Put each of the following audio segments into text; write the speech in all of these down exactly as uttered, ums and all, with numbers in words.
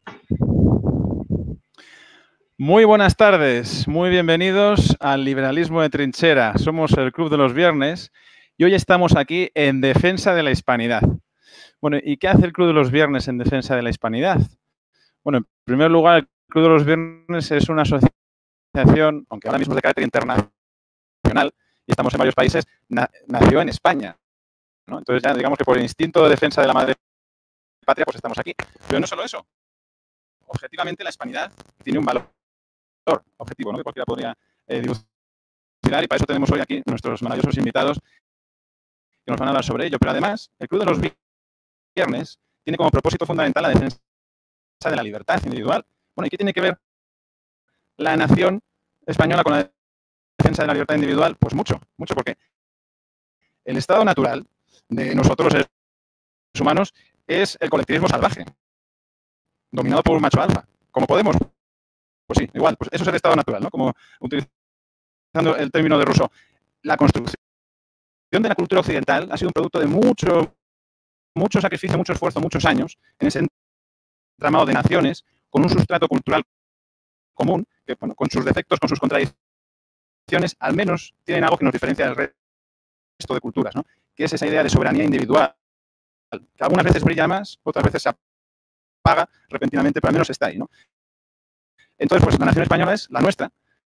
Muy buenas tardes, muy bienvenidos al Liberalismo de Trinchera. Somos el Club de los Viernes y hoy estamos aquí en defensa de la hispanidad. Bueno, ¿y qué hace el Club de los Viernes en defensa de la hispanidad? Bueno, en primer lugar, el Club de los Viernes es una asociación, aunque ahora mismo es de carácter internacional y estamos en varios países, na nació en España, ¿no? Entonces ya digamos que por el instinto de defensa de la madre patria, pues estamos aquí. Pero no solo eso. Objetivamente la hispanidad tiene un valor objetivo, ¿no? Que cualquiera podría eh, dilucidar, y para eso tenemos hoy aquí nuestros maravillosos invitados que nos van a hablar sobre ello. Pero además, el Club de los Viernes tiene como propósito fundamental la defensa de la libertad individual. Bueno, ¿y qué tiene que ver la nación española con la defensa de la libertad individual? Pues mucho, mucho, porque el estado natural de nosotros, seres humanos, es el colectivismo salvaje, dominado por un macho alfa. ¿Cómo podemos? Pues sí, igual, pues eso es el estado natural, ¿no? Como utilizando el término de Rousseau. La construcción de la cultura occidental ha sido un producto de mucho, mucho sacrificio, mucho esfuerzo, muchos años, en ese entramado de naciones, con un sustrato cultural común, que, bueno, con sus defectos, con sus contradicciones, al menos tienen algo que nos diferencia del resto de culturas, ¿no? Que es esa idea de soberanía individual, que algunas veces brilla más, otras veces se apaga repentinamente, pero al menos está ahí, ¿no? Entonces, pues la nación española es la nuestra,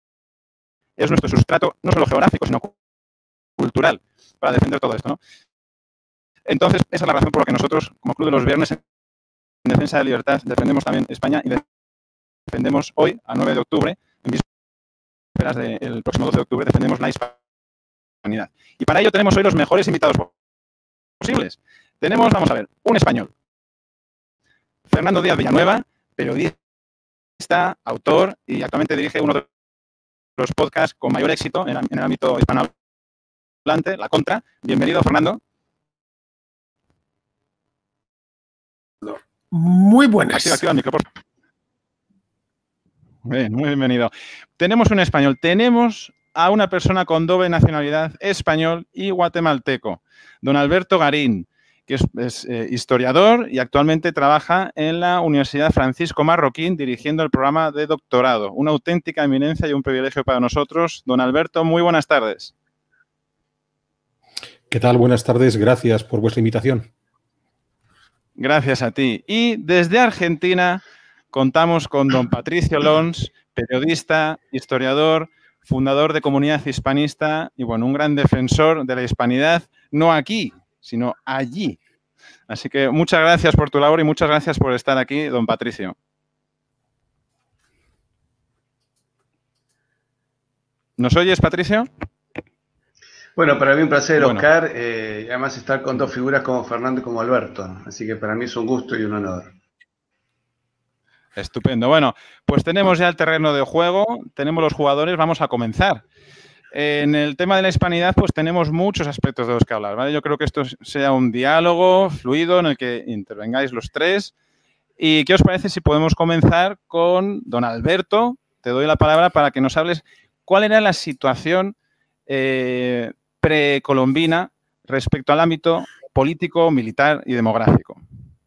es nuestro sustrato, no solo geográfico, sino cultural, para defender todo esto, ¿no? Entonces, esa es la razón por la que nosotros, como Club de los Viernes, en defensa de la libertad, defendemos también España y defendemos hoy, a nueve de octubre, en vísperas del próximo doce de octubre, defendemos la hispanidad. Y para ello tenemos hoy los mejores invitados posibles. Tenemos, vamos a ver, un español, Fernando Díaz Villanueva, periodista, autor y actualmente dirige uno de los podcasts con mayor éxito en, en el ámbito hispanohablante, La Contra. Bienvenido, Fernando. Muy buenas. Activa, activa el micrófono. Bien, muy bienvenido. Tenemos un español, tenemos a una persona con doble nacionalidad, español y guatemalteco, don Alberto Garín, que es, es eh, historiador y actualmente trabaja en la Universidad Francisco Marroquín dirigiendo el programa de doctorado. Una auténtica eminencia y un privilegio para nosotros. Don Alberto, muy buenas tardes. ¿Qué tal? Buenas tardes. Gracias por vuestra invitación. Gracias a ti. Y desde Argentina contamos con don Patricio Lons, periodista, historiador, fundador de Comunidad Hispanista y, bueno, un gran defensor de la hispanidad, no aquí, sino allí. Así que muchas gracias por tu labor y muchas gracias por estar aquí, don Patricio. ¿Nos oyes, Patricio? Bueno, para mí un placer, bueno. Oscar, eh, y además estar con dos figuras como Fernando y como Alberto. Así que para mí es un gusto y un honor. Estupendo. Bueno, pues tenemos ya el terreno de juego, tenemos los jugadores, vamos a comenzar. En el tema de la hispanidad, pues tenemos muchos aspectos de los que hablar, ¿vale? Yo creo que esto sea un diálogo fluido en el que intervengáis los tres. ¿Y qué os parece si podemos comenzar con don Alberto? Te doy la palabra para que nos hables cuál era la situación eh, precolombina respecto al ámbito político, militar y demográfico.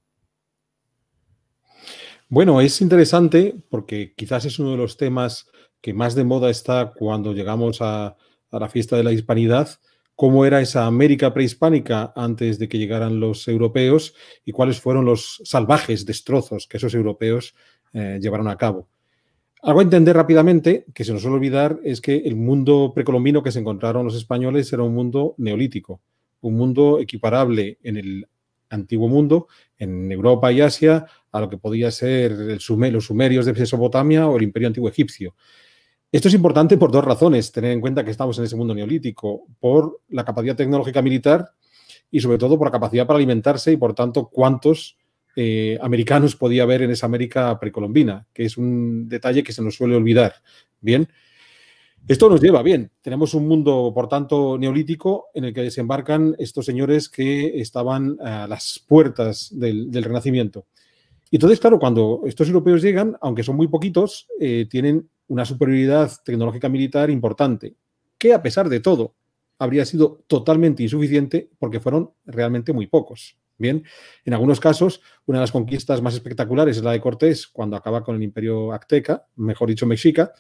Bueno, es interesante porque quizás es uno de los temas que más de moda está cuando llegamos a, a la fiesta de la hispanidad, cómo era esa América prehispánica antes de que llegaran los europeos y cuáles fueron los salvajes destrozos que esos europeos eh, llevaron a cabo. Algo a entender rápidamente, que se nos suele olvidar, es que el mundo precolombino que se encontraron los españoles era un mundo neolítico, un mundo equiparable en el antiguo mundo, en Europa y Asia, a lo que podía ser el sumer, los sumerios de Mesopotamia o el Imperio Antiguo Egipcio. Esto es importante por dos razones, tener en cuenta que estamos en ese mundo neolítico, por la capacidad tecnológica militar y sobre todo por la capacidad para alimentarse y por tanto cuántos eh, americanos podía haber en esa América precolombina, que es un detalle que se nos suele olvidar. Bien, esto nos lleva bien. Tenemos un mundo, por tanto, neolítico en el que desembarcan estos señores que estaban a las puertas del, del Renacimiento. Y entonces, claro, cuando estos europeos llegan, aunque son muy poquitos, eh, tienen una superioridad tecnológica militar importante, que a pesar de todo habría sido totalmente insuficiente porque fueron realmente muy pocos. Bien, en algunos casos, una de las conquistas más espectaculares es la de Cortés, cuando acaba con el imperio azteca, mejor dicho mexica,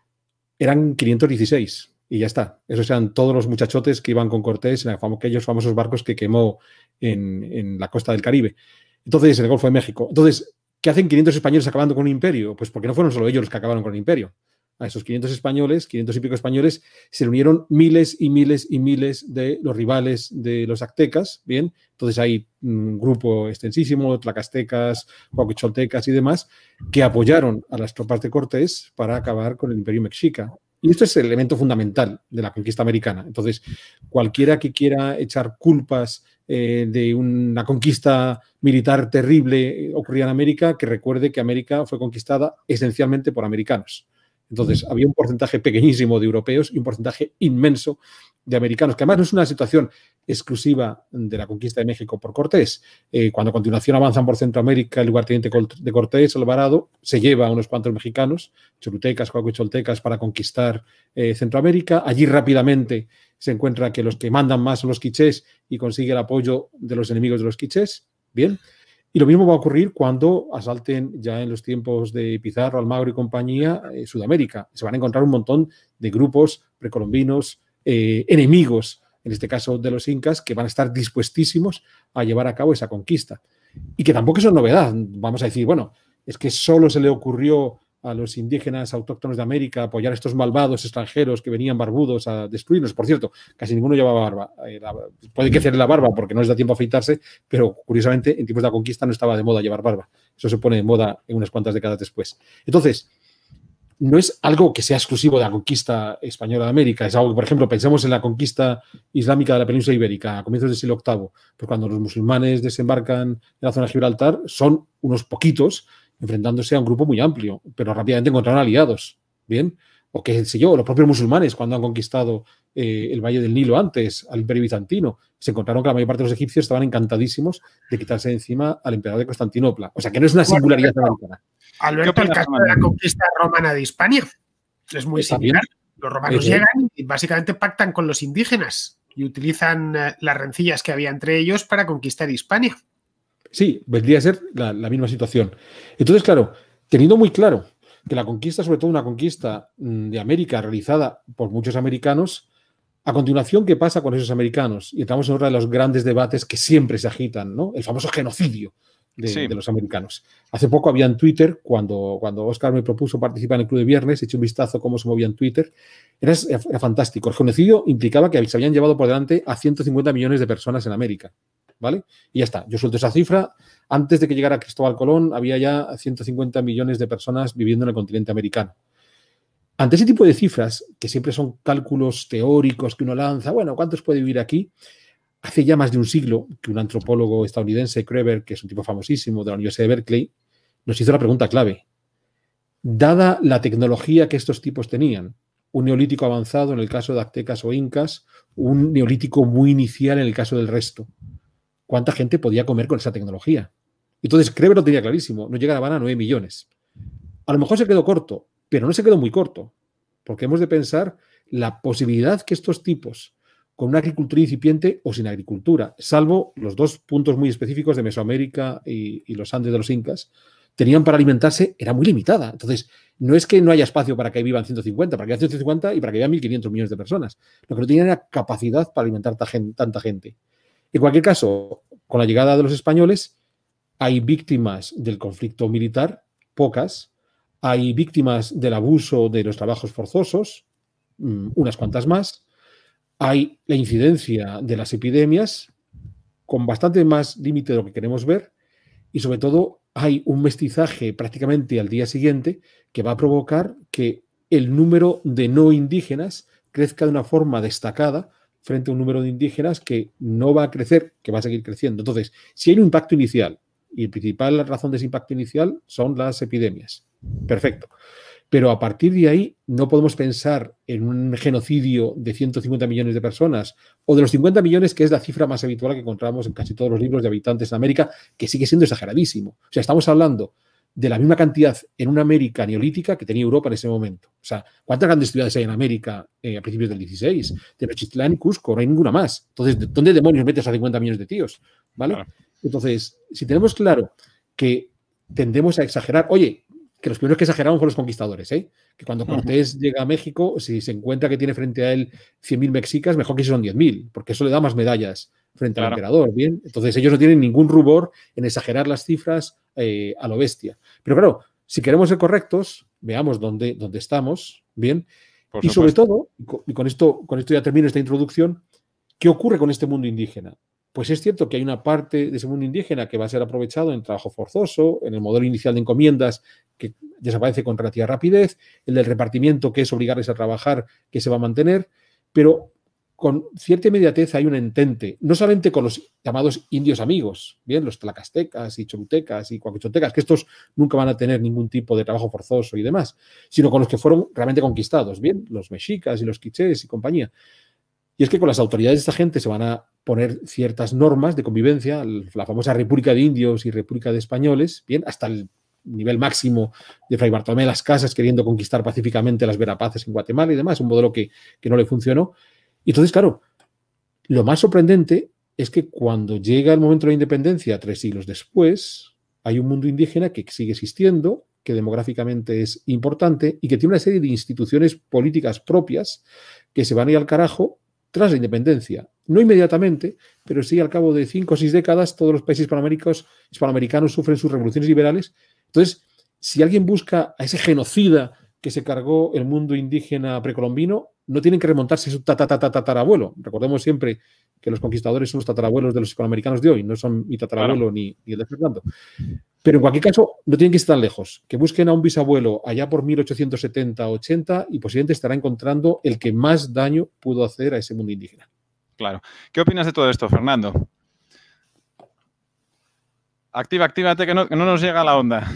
eran quinientos dieciséis y ya está. Esos eran todos los muchachotes que iban con Cortés en aquellos famosos barcos que quemó en, en la costa del Caribe. Entonces, en el Golfo de México. Entonces, ¿qué hacen quinientos españoles acabando con un imperio? Pues porque no fueron solo ellos los que acabaron con el imperio. A esos quinientos españoles, quinientos y pico españoles, se unieron miles y miles y miles de los rivales de los aztecas, ¿bien? Entonces hay un grupo extensísimo, tlacastecas, huacocholtecas y demás, que apoyaron a las tropas de Cortés para acabar con el imperio mexica. Y esto es el elemento fundamental de la conquista americana. Entonces, cualquiera que quiera echar culpas eh, de una conquista militar terrible ocurrida en América, que recuerde que América fue conquistada esencialmente por americanos. Entonces, había un porcentaje pequeñísimo de europeos y un porcentaje inmenso de americanos, que además no es una situación exclusiva de la conquista de México por Cortés. Eh, cuando a continuación avanzan por Centroamérica, el lugarteniente de Cortés, Alvarado, se lleva a unos cuantos mexicanos, cholutecas, coacuicholtecas, para conquistar eh, Centroamérica. Allí rápidamente se encuentra que los que mandan más son los quichés y consigue el apoyo de los enemigos de los quichés. Bien. Y lo mismo va a ocurrir cuando asalten ya en los tiempos de Pizarro, Almagro y compañía eh, Sudamérica. Se van a encontrar un montón de grupos precolombinos, eh, enemigos, en este caso de los incas, que van a estar dispuestísimos a llevar a cabo esa conquista. Y que tampoco es una novedad. Vamos a decir, bueno, es que solo se le ocurrió a los indígenas autóctonos de América apoyar a estos malvados extranjeros que venían barbudos a destruirnos. Por cierto, casi ninguno llevaba barba. Eh, la, puede que hacerle la barba porque no les da tiempo a afeitarse, pero curiosamente en tiempos de la conquista no estaba de moda llevar barba. Eso se pone de moda en unas cuantas décadas después. Entonces, no es algo que sea exclusivo de la conquista española de América. Es algo que, por ejemplo, pensemos en la conquista islámica de la península ibérica a comienzos del siglo octavo. Pues cuando los musulmanes desembarcan en la zona de Gibraltar, son unos poquitos enfrentándose a un grupo muy amplio, pero rápidamente encontraron aliados, ¿bien? O qué sé yo, los propios musulmanes cuando han conquistado eh, el Valle del Nilo antes, al Imperio Bizantino, se encontraron que la mayor parte de los egipcios estaban encantadísimos de quitarse de encima al emperador de Constantinopla. O sea, que no es una singularidad americana. Alberto, el caso de la conquista romana de Hispania es muy similar. Los romanos llegan y básicamente pactan con los indígenas y utilizan eh, las rencillas que había entre ellos para conquistar Hispania. Sí, vendría a ser la, la misma situación. Entonces, claro, teniendo muy claro que la conquista, sobre todo una conquista de América realizada por muchos americanos, a continuación, ¿qué pasa con esos americanos? Y entramos en uno de los grandes debates que siempre se agitan, ¿no? El famoso genocidio de, sí. de los americanos. Hace poco había en Twitter, cuando, cuando Óscar me propuso participar en el Club de Viernes, eché un vistazo a cómo se movía en Twitter, era, era fantástico. El genocidio implicaba que se habían llevado por delante a ciento cincuenta millones de personas en América. ¿Vale? Y ya está. Yo suelto esa cifra. Antes de que llegara Cristóbal Colón, había ya ciento cincuenta millones de personas viviendo en el continente americano. Ante ese tipo de cifras, que siempre son cálculos teóricos que uno lanza, bueno, ¿cuántos puede vivir aquí? Hace ya más de un siglo que un antropólogo estadounidense, Kreber, que es un tipo famosísimo de la Universidad de Berkeley, nos hizo la pregunta clave. Dada la tecnología que estos tipos tenían, un neolítico avanzado en el caso de aztecas o incas, un neolítico muy inicial en el caso del resto, ¿cuánta gente podía comer con esa tecnología? Entonces, Kreber lo tenía clarísimo, no llegaban a nueve millones. A lo mejor se quedó corto, pero no se quedó muy corto, porque hemos de pensar la posibilidad que estos tipos, con una agricultura incipiente o sin agricultura, salvo los dos puntos muy específicos de Mesoamérica y, y los Andes de los incas, tenían para alimentarse, era muy limitada. Entonces, no es que no haya espacio para que vivan ciento cincuenta, para que vivan ciento cincuenta y para que vivan mil quinientos millones de personas. Lo que no tenían era capacidad para alimentar tanta gente. En cualquier caso, con la llegada de los españoles, hay víctimas del conflicto militar, pocas. Hay víctimas del abuso de los trabajos forzosos, unas cuantas más. Hay la incidencia de las epidemias, con bastante más límite de lo que queremos ver. Y sobre todo, hay un mestizaje prácticamente al día siguiente que va a provocar que el número de no indígenas crezca de una forma destacada frente a un número de indígenas que no va a crecer, que va a seguir creciendo. Entonces, si hay un impacto inicial, y la principal razón de ese impacto inicial son las epidemias. Perfecto. Pero a partir de ahí no podemos pensar en un genocidio de ciento cincuenta millones de personas o de los cincuenta millones, que es la cifra más habitual que encontramos en casi todos los libros de habitantes en América, que sigue siendo exageradísimo. O sea, estamos hablando de la misma cantidad en una América neolítica que tenía Europa en ese momento. O sea, ¿cuántas grandes ciudades hay en América eh, a principios del dieciséis? Tenochtitlán y Cusco, no hay ninguna más. Entonces, ¿dónde demonios metes a cincuenta millones de tíos? ¿Vale? Claro. Entonces, si tenemos claro que tendemos a exagerar, oye, que los primeros que exageraron fueron los conquistadores, ¿eh? Que cuando Cortés uh-huh. llega a México, si se encuentra que tiene frente a él cien mil mexicas, mejor que si son diez mil, porque eso le da más medallas frente claro. al emperador, ¿bien? Entonces ellos no tienen ningún rubor en exagerar las cifras eh, a lo bestia. Pero claro, si queremos ser correctos, veamos dónde, dónde estamos, ¿bien? Por y sobre todo, y con esto, con esto ya termino esta introducción, ¿qué ocurre con este mundo indígena? Pues es cierto que hay una parte de ese mundo indígena que va a ser aprovechado en trabajo forzoso, en el modelo inicial de encomiendas que desaparece con relativa rapidez, el del repartimiento, que es obligarles a trabajar, que se va a mantener, pero con cierta inmediatez hay un entente, no solamente con los llamados indios amigos, bien, los tlacastecas y cholutecas y cuaquichotecas, que estos nunca van a tener ningún tipo de trabajo forzoso y demás, sino con los que fueron realmente conquistados, bien, los mexicas y los quichés y compañía. Y es que con las autoridades de esta gente se van a poner ciertas normas de convivencia, la famosa República de Indios y República de Españoles, bien, hasta el nivel máximo de Fray Bartolomé de las Casas queriendo conquistar pacíficamente las verapaces en Guatemala y demás, un modelo que, que no le funcionó. Y entonces, claro, lo más sorprendente es que cuando llega el momento de la independencia, tres siglos después, hay un mundo indígena que sigue existiendo, que demográficamente es importante y que tiene una serie de instituciones políticas propias que se van a ir al carajo tras la independencia. No inmediatamente, pero sí al cabo de cinco o seis décadas, todos los países hispanoamericanos, hispanoamericanos sufren sus revoluciones liberales. Entonces, si alguien busca a ese genocida que se cargó el mundo indígena precolombino, no tienen que remontarse a su tatarabuelo. Recordemos siempre que los conquistadores son los tatarabuelos de los hispanoamericanos de hoy, no son mi tatarabuelo claro. ni, ni el de Fernando. Pero en cualquier caso, no tienen que estar tan lejos. Que busquen a un bisabuelo allá por mil ochocientos setenta ochenta y posiblemente estará encontrando el que más daño pudo hacer a ese mundo indígena. Claro. ¿Qué opinas de todo esto, Fernando? Activa, actívate, que no, que no nos llega la onda.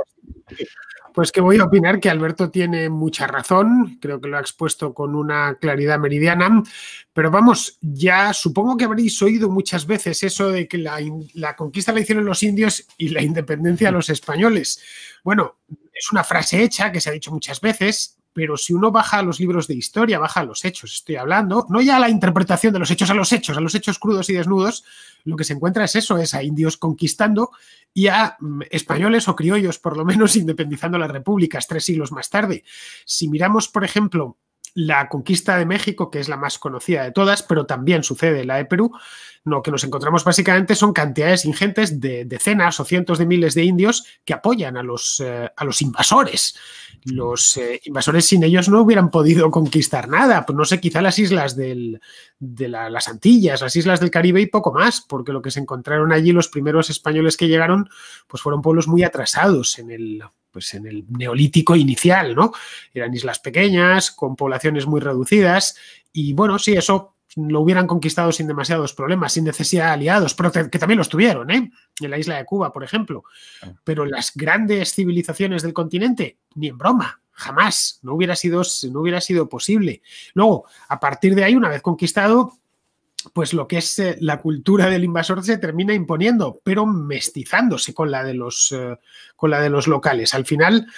Pues que voy a opinar que Alberto tiene mucha razón, creo que lo ha expuesto con una claridad meridiana, pero vamos, ya supongo que habréis oído muchas veces eso de que la, la conquista la hicieron los indios y la independencia los españoles. Bueno, es una frase hecha que se ha dicho muchas veces, pero si uno baja a los libros de historia, baja a los hechos, estoy hablando, no ya a la interpretación de los hechos a los hechos, a los hechos crudos y desnudos, lo que se encuentra es eso, es a indios conquistando y a mm, españoles o criollos, por lo menos, independizando las repúblicas tres siglos más tarde. Si miramos, por ejemplo, la conquista de México, que es la más conocida de todas, pero también sucede en la de Perú, lo que nos encontramos básicamente son cantidades ingentes de decenas o cientos de miles de indios que apoyan a los, eh, a los invasores. Los eh, invasores sin ellos no hubieran podido conquistar nada, pues no sé, quizá las islas del, de la, las Antillas, las islas del Caribe y poco más, porque lo que se encontraron allí los primeros españoles que llegaron pues fueron pueblos muy atrasados en el... pues en el neolítico inicial, ¿no? Eran islas pequeñas, con poblaciones muy reducidas y, bueno, sí, eso lo hubieran conquistado sin demasiados problemas, sin necesidad de aliados, pero que también los tuvieron, ¿eh? En la isla de Cuba, por ejemplo. Pero las grandes civilizaciones del continente, ni en broma, jamás, no hubiera sido, no hubiera sido posible. Luego, a partir de ahí, una vez conquistado, pues lo que es eh, la cultura del invasor se termina imponiendo, pero mestizándose con la de los, eh, con la de los locales. Al final,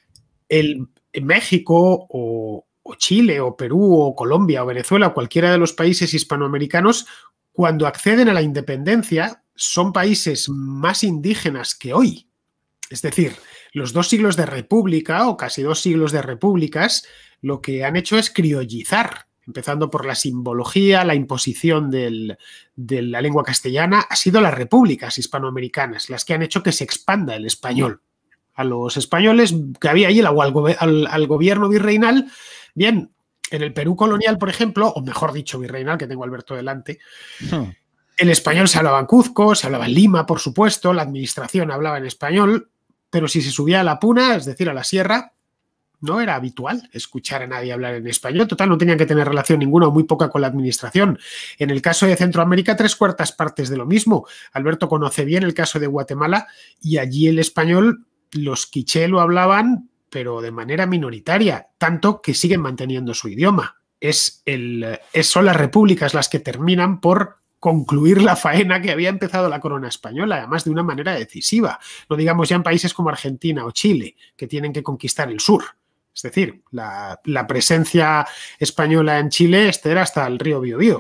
el, México o, o Chile o Perú o Colombia o Venezuela o cualquiera de los países hispanoamericanos, cuando acceden a la independencia, son países más indígenas que hoy. Es decir, los dos siglos de república o casi dos siglos de repúblicas, lo que han hecho es criollizar, empezando por la simbología, la imposición del, de la lengua castellana, ha sido las repúblicas hispanoamericanas las que han hecho que se expanda el español. A los españoles que había allí, o al, al, al gobierno virreinal, bien, en el Perú colonial, por ejemplo, o mejor dicho, virreinal, que tengo a Alberto delante, hmm. el español se hablaba en Cuzco, se hablaba en Lima, por supuesto, la administración hablaba en español, pero si se subía a la Puna, es decir, a la sierra, no era habitual escuchar a nadie hablar en español. Total, no tenían que tener relación ninguna o muy poca con la administración. En el caso de Centroamérica, tres cuartas partes de lo mismo. Alberto conoce bien el caso de Guatemala y allí el español, los quiché lo hablaban, pero de manera minoritaria, tanto que siguen manteniendo su idioma. Es el, es, son las repúblicas las que terminan por concluir la faena que había empezado la corona española, además de una manera decisiva. No digamos ya en países como Argentina o Chile, que tienen que conquistar el sur. Es decir, la, la presencia española en Chile este era hasta el río Biobío.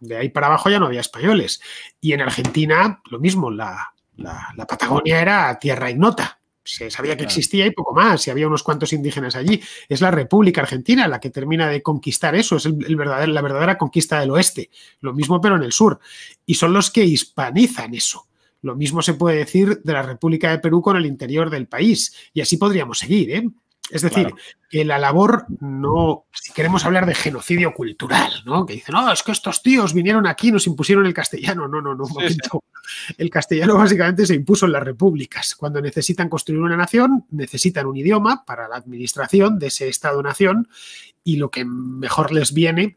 De ahí para abajo ya no había españoles. Y en Argentina lo mismo, la, la, la Patagonia era tierra ignota. Se sabía que existía y poco más, y había unos cuantos indígenas allí. Es la República Argentina la que termina de conquistar eso, es el, el verdadero, la verdadera conquista del oeste. Lo mismo pero en el sur. Y son los que hispanizan eso. Lo mismo se puede decir de la República de Perú con el interior del país. Y así podríamos seguir, ¿eh? Es decir, claro, que la labor no, si queremos hablar de genocidio cultural, ¿no? Que dicen, no, es que estos tíos vinieron aquí y nos impusieron el castellano. No, no, no, un momento. Sí, sí. El castellano básicamente se impuso en las repúblicas. Cuando necesitan construir una nación, necesitan un idioma para la administración de ese Estado-nación y lo que mejor les viene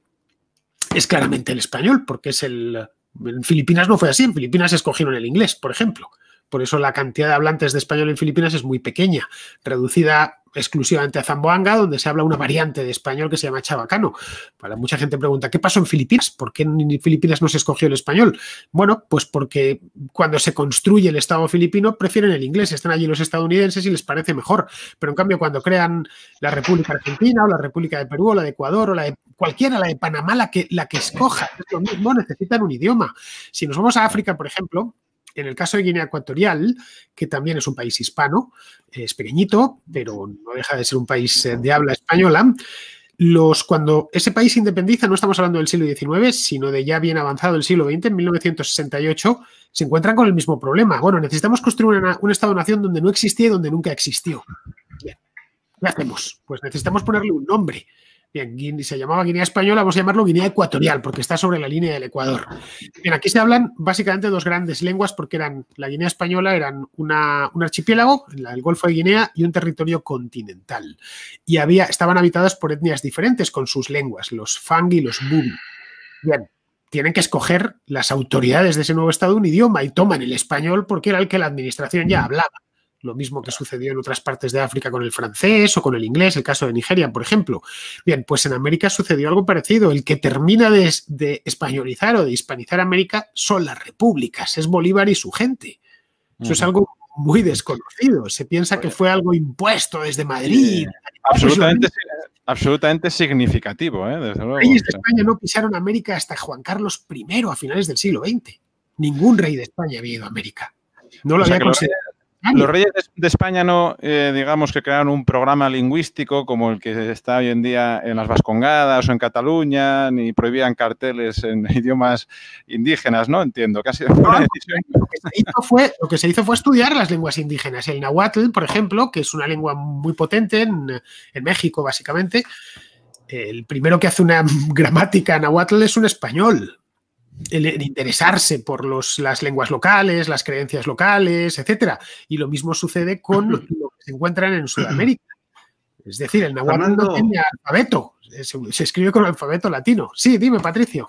es claramente el español, porque es el... En Filipinas no fue así, en Filipinas escogieron el inglés, por ejemplo. Por eso la cantidad de hablantes de español en Filipinas es muy pequeña, reducida exclusivamente a Zamboanga, donde se habla una variante de español que se llama chabacano. Para mucha gente pregunta, ¿qué pasó en Filipinas? ¿Por qué en Filipinas no se escogió el español? Bueno, pues porque cuando se construye el Estado filipino prefieren el inglés, están allí los estadounidenses y les parece mejor. Pero en cambio cuando crean la República Argentina o la República de Perú o la de Ecuador o la de cualquiera, la de Panamá, la que, la que escoja, es lo mismo, necesitan un idioma. Si nos vamos a África, por ejemplo, en el caso de Guinea Ecuatorial, que también es un país hispano, es pequeñito, pero no deja de ser un país de habla española, los, cuando ese país se independiza, no estamos hablando del siglo diecinueve, sino de ya bien avanzado el siglo veinte, en mil novecientos sesenta y ocho, se encuentran con el mismo problema. Bueno, necesitamos construir una, un Estado-nación donde no existía y donde nunca existió. Bien, ¿qué hacemos? Pues necesitamos ponerle un nombre. Bien, se llamaba Guinea Española, vamos a llamarlo Guinea Ecuatorial, porque está sobre la línea del Ecuador. Bien, aquí se hablan básicamente dos grandes lenguas, porque eran la Guinea Española eran una, un archipiélago, el Golfo de Guinea, y un territorio continental. Y había, estaban habitadas por etnias diferentes con sus lenguas, los Fang y los Bubi. Bien, tienen que escoger las autoridades de ese nuevo estado un idioma y toman el español porque era el que la administración ya hablaba. Lo mismo que sucedió en otras partes de África con el francés o con el inglés, el caso de Nigeria, por ejemplo. Bien, pues en América sucedió algo parecido. El que termina de, de españolizar o de hispanizar América son las repúblicas, es Bolívar y su gente. Eso uh-huh. es algo muy desconocido. Se piensa que fue algo impuesto desde Madrid. Sí, absolutamente, absolutamente significativo, ¿eh? Desde luego. Los reyes de España no pisaron América hasta Juan Carlos primero a finales del siglo veinte. Ningún rey de España había ido a América. No lo o sea, había considerado. Los reyes de España no, eh, digamos que crearon un programa lingüístico como el que está hoy en día en las Vascongadas o en Cataluña, ni prohibían carteles en idiomas indígenas, ¿no? Entiendo, casi no, una decisión. Lo que, se hizo fue, lo que se hizo fue estudiar las lenguas indígenas. El náhuatl, por ejemplo, que es una lengua muy potente en, en México, básicamente. El primero que hace una gramática náhuatl es un español. El, el interesarse por los, las lenguas locales, las creencias locales, etcétera. Y lo mismo sucede con lo que se encuentran en Sudamérica. Es decir, el náhuatl Fernando, no tiene alfabeto, se, se escribe con alfabeto latino. Sí, dime, Patricio.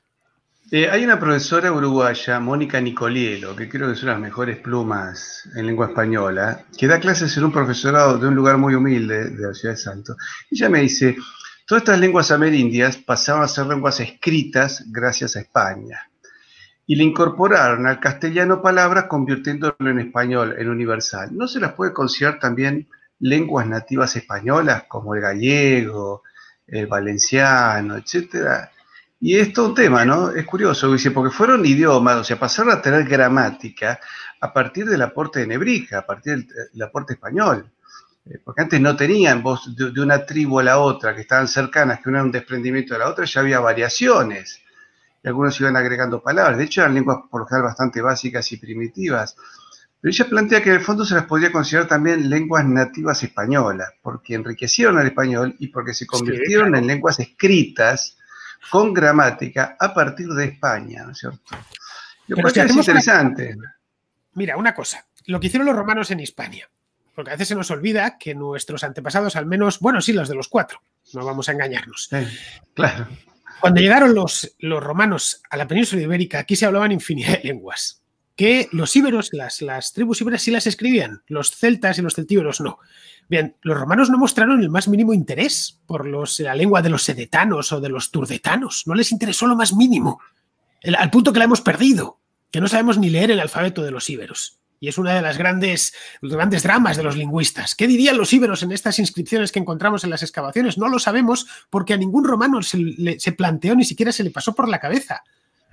Eh, hay una profesora uruguaya, Mónica Nicolielo, que creo que es una de las mejores plumas en lengua española, que da clases en un profesorado de un lugar muy humilde de la ciudad de Salto. Ella me dice... Todas estas lenguas amerindias pasaban a ser lenguas escritas gracias a España y le incorporaron al castellano palabras convirtiéndolo en español, en universal. ¿No se las puede considerar también lenguas nativas españolas como el gallego, el valenciano, etcétera? Y es todo un tema, ¿no? Es curioso, dice, porque fueron idiomas, o sea, pasaron a tener gramática a partir del aporte de Nebrija, a partir del, del aporte español. Porque antes no tenían voz de, de una tribu a la otra, que estaban cercanas, que no era un desprendimiento de la otra, ya había variaciones. Y algunos iban agregando palabras. De hecho, eran lenguas por lo general bastante básicas y primitivas. Pero ella plantea que en el fondo se las podría considerar también lenguas nativas españolas, porque enriquecieron al español y porque se convirtieron sí, claro. en lenguas escritas con gramática a partir de España, ¿no es cierto? Lo cual es interesante. Una... Mira, una cosa. Lo que hicieron los romanos en Hispania. Porque a veces se nos olvida que nuestros antepasados, al menos, bueno, sí, los de los cuatro, no vamos a engañarnos. Sí, claro. Cuando llegaron los, los romanos a la península ibérica, aquí se hablaban infinidad de lenguas. Que los íberos, las, las tribus íberas sí las escribían, los celtas y los celtíberos no. Bien, los romanos no mostraron el más mínimo interés por los, la lengua de los sedetanos o de los turdetanos. No les interesó lo más mínimo, el, al punto que la hemos perdido, que no sabemos ni leer el alfabeto de los íberos. Y es una de las grandes, los grandes dramas de los lingüistas. ¿Qué dirían los íberos en estas inscripciones que encontramos en las excavaciones? No lo sabemos porque a ningún romano se, le, se planteó, ni siquiera se le pasó por la cabeza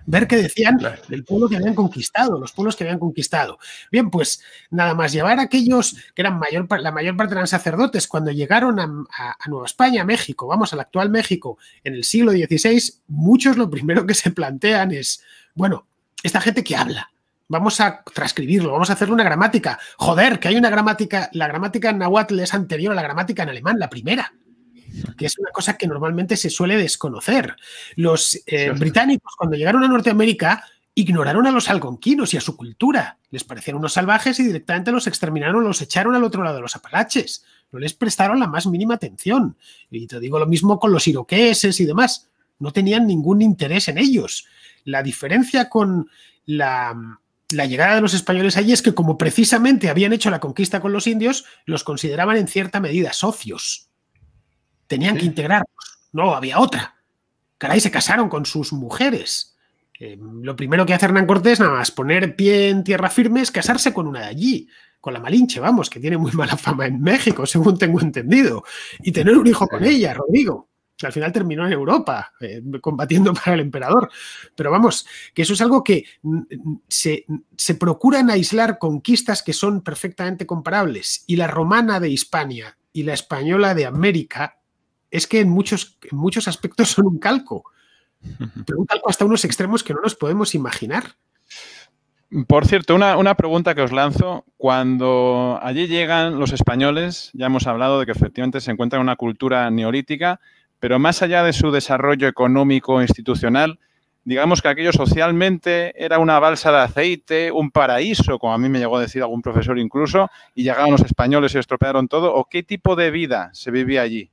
ver qué decían del pueblo que habían conquistado, los pueblos que habían conquistado. Bien, pues nada más llevar a aquellos que eran mayor, la mayor parte eran sacerdotes, cuando llegaron a, a, a Nueva España, México, vamos, al actual México, en el siglo dieciséis, muchos lo primero que se plantean es, bueno, esta gente que habla, vamos a transcribirlo, vamos a hacerle una gramática. Joder, que hay una gramática, la gramática en náhuatl es anterior a la gramática en alemán, la primera, que es una cosa que normalmente se suele desconocer. Los eh, británicos, cuando llegaron a Norteamérica, ignoraron a los algonquinos y a su cultura. Les parecieron unos salvajes y directamente los exterminaron, los echaron al otro lado de los Apalaches. No les prestaron la más mínima atención. Y te digo lo mismo con los iroqueses y demás. No tenían ningún interés en ellos. La diferencia con la... La llegada de los españoles allí es que, como precisamente habían hecho la conquista con los indios, los consideraban en cierta medida socios. Tenían que integrarlos, no había otra. Caray, se casaron con sus mujeres. Eh, lo primero que hace Hernán Cortés, nada más poner pie en tierra firme, es casarse con una de allí, con la Malinche, vamos, que tiene muy mala fama en México, según tengo entendido, y tener un hijo con ella, Rodrigo, que al final terminó en Europa, eh, combatiendo para el emperador. Pero vamos, que eso es algo que se, se procuran aislar conquistas que son perfectamente comparables, y la romana de Hispania y la española de América es que en muchos, en muchos aspectos son un calco, pero un calco hasta unos extremos que no nos podemos imaginar. Por cierto, una, una pregunta que os lanzo. Cuando allí llegan los españoles, ya hemos hablado de que efectivamente se encuentran en una cultura neolítica, pero más allá de su desarrollo económico e institucional, digamos que aquello socialmente era una balsa de aceite, un paraíso, como a mí me llegó a decir algún profesor incluso, y llegaron los españoles y estropearon todo. ¿O qué tipo de vida se vivía allí?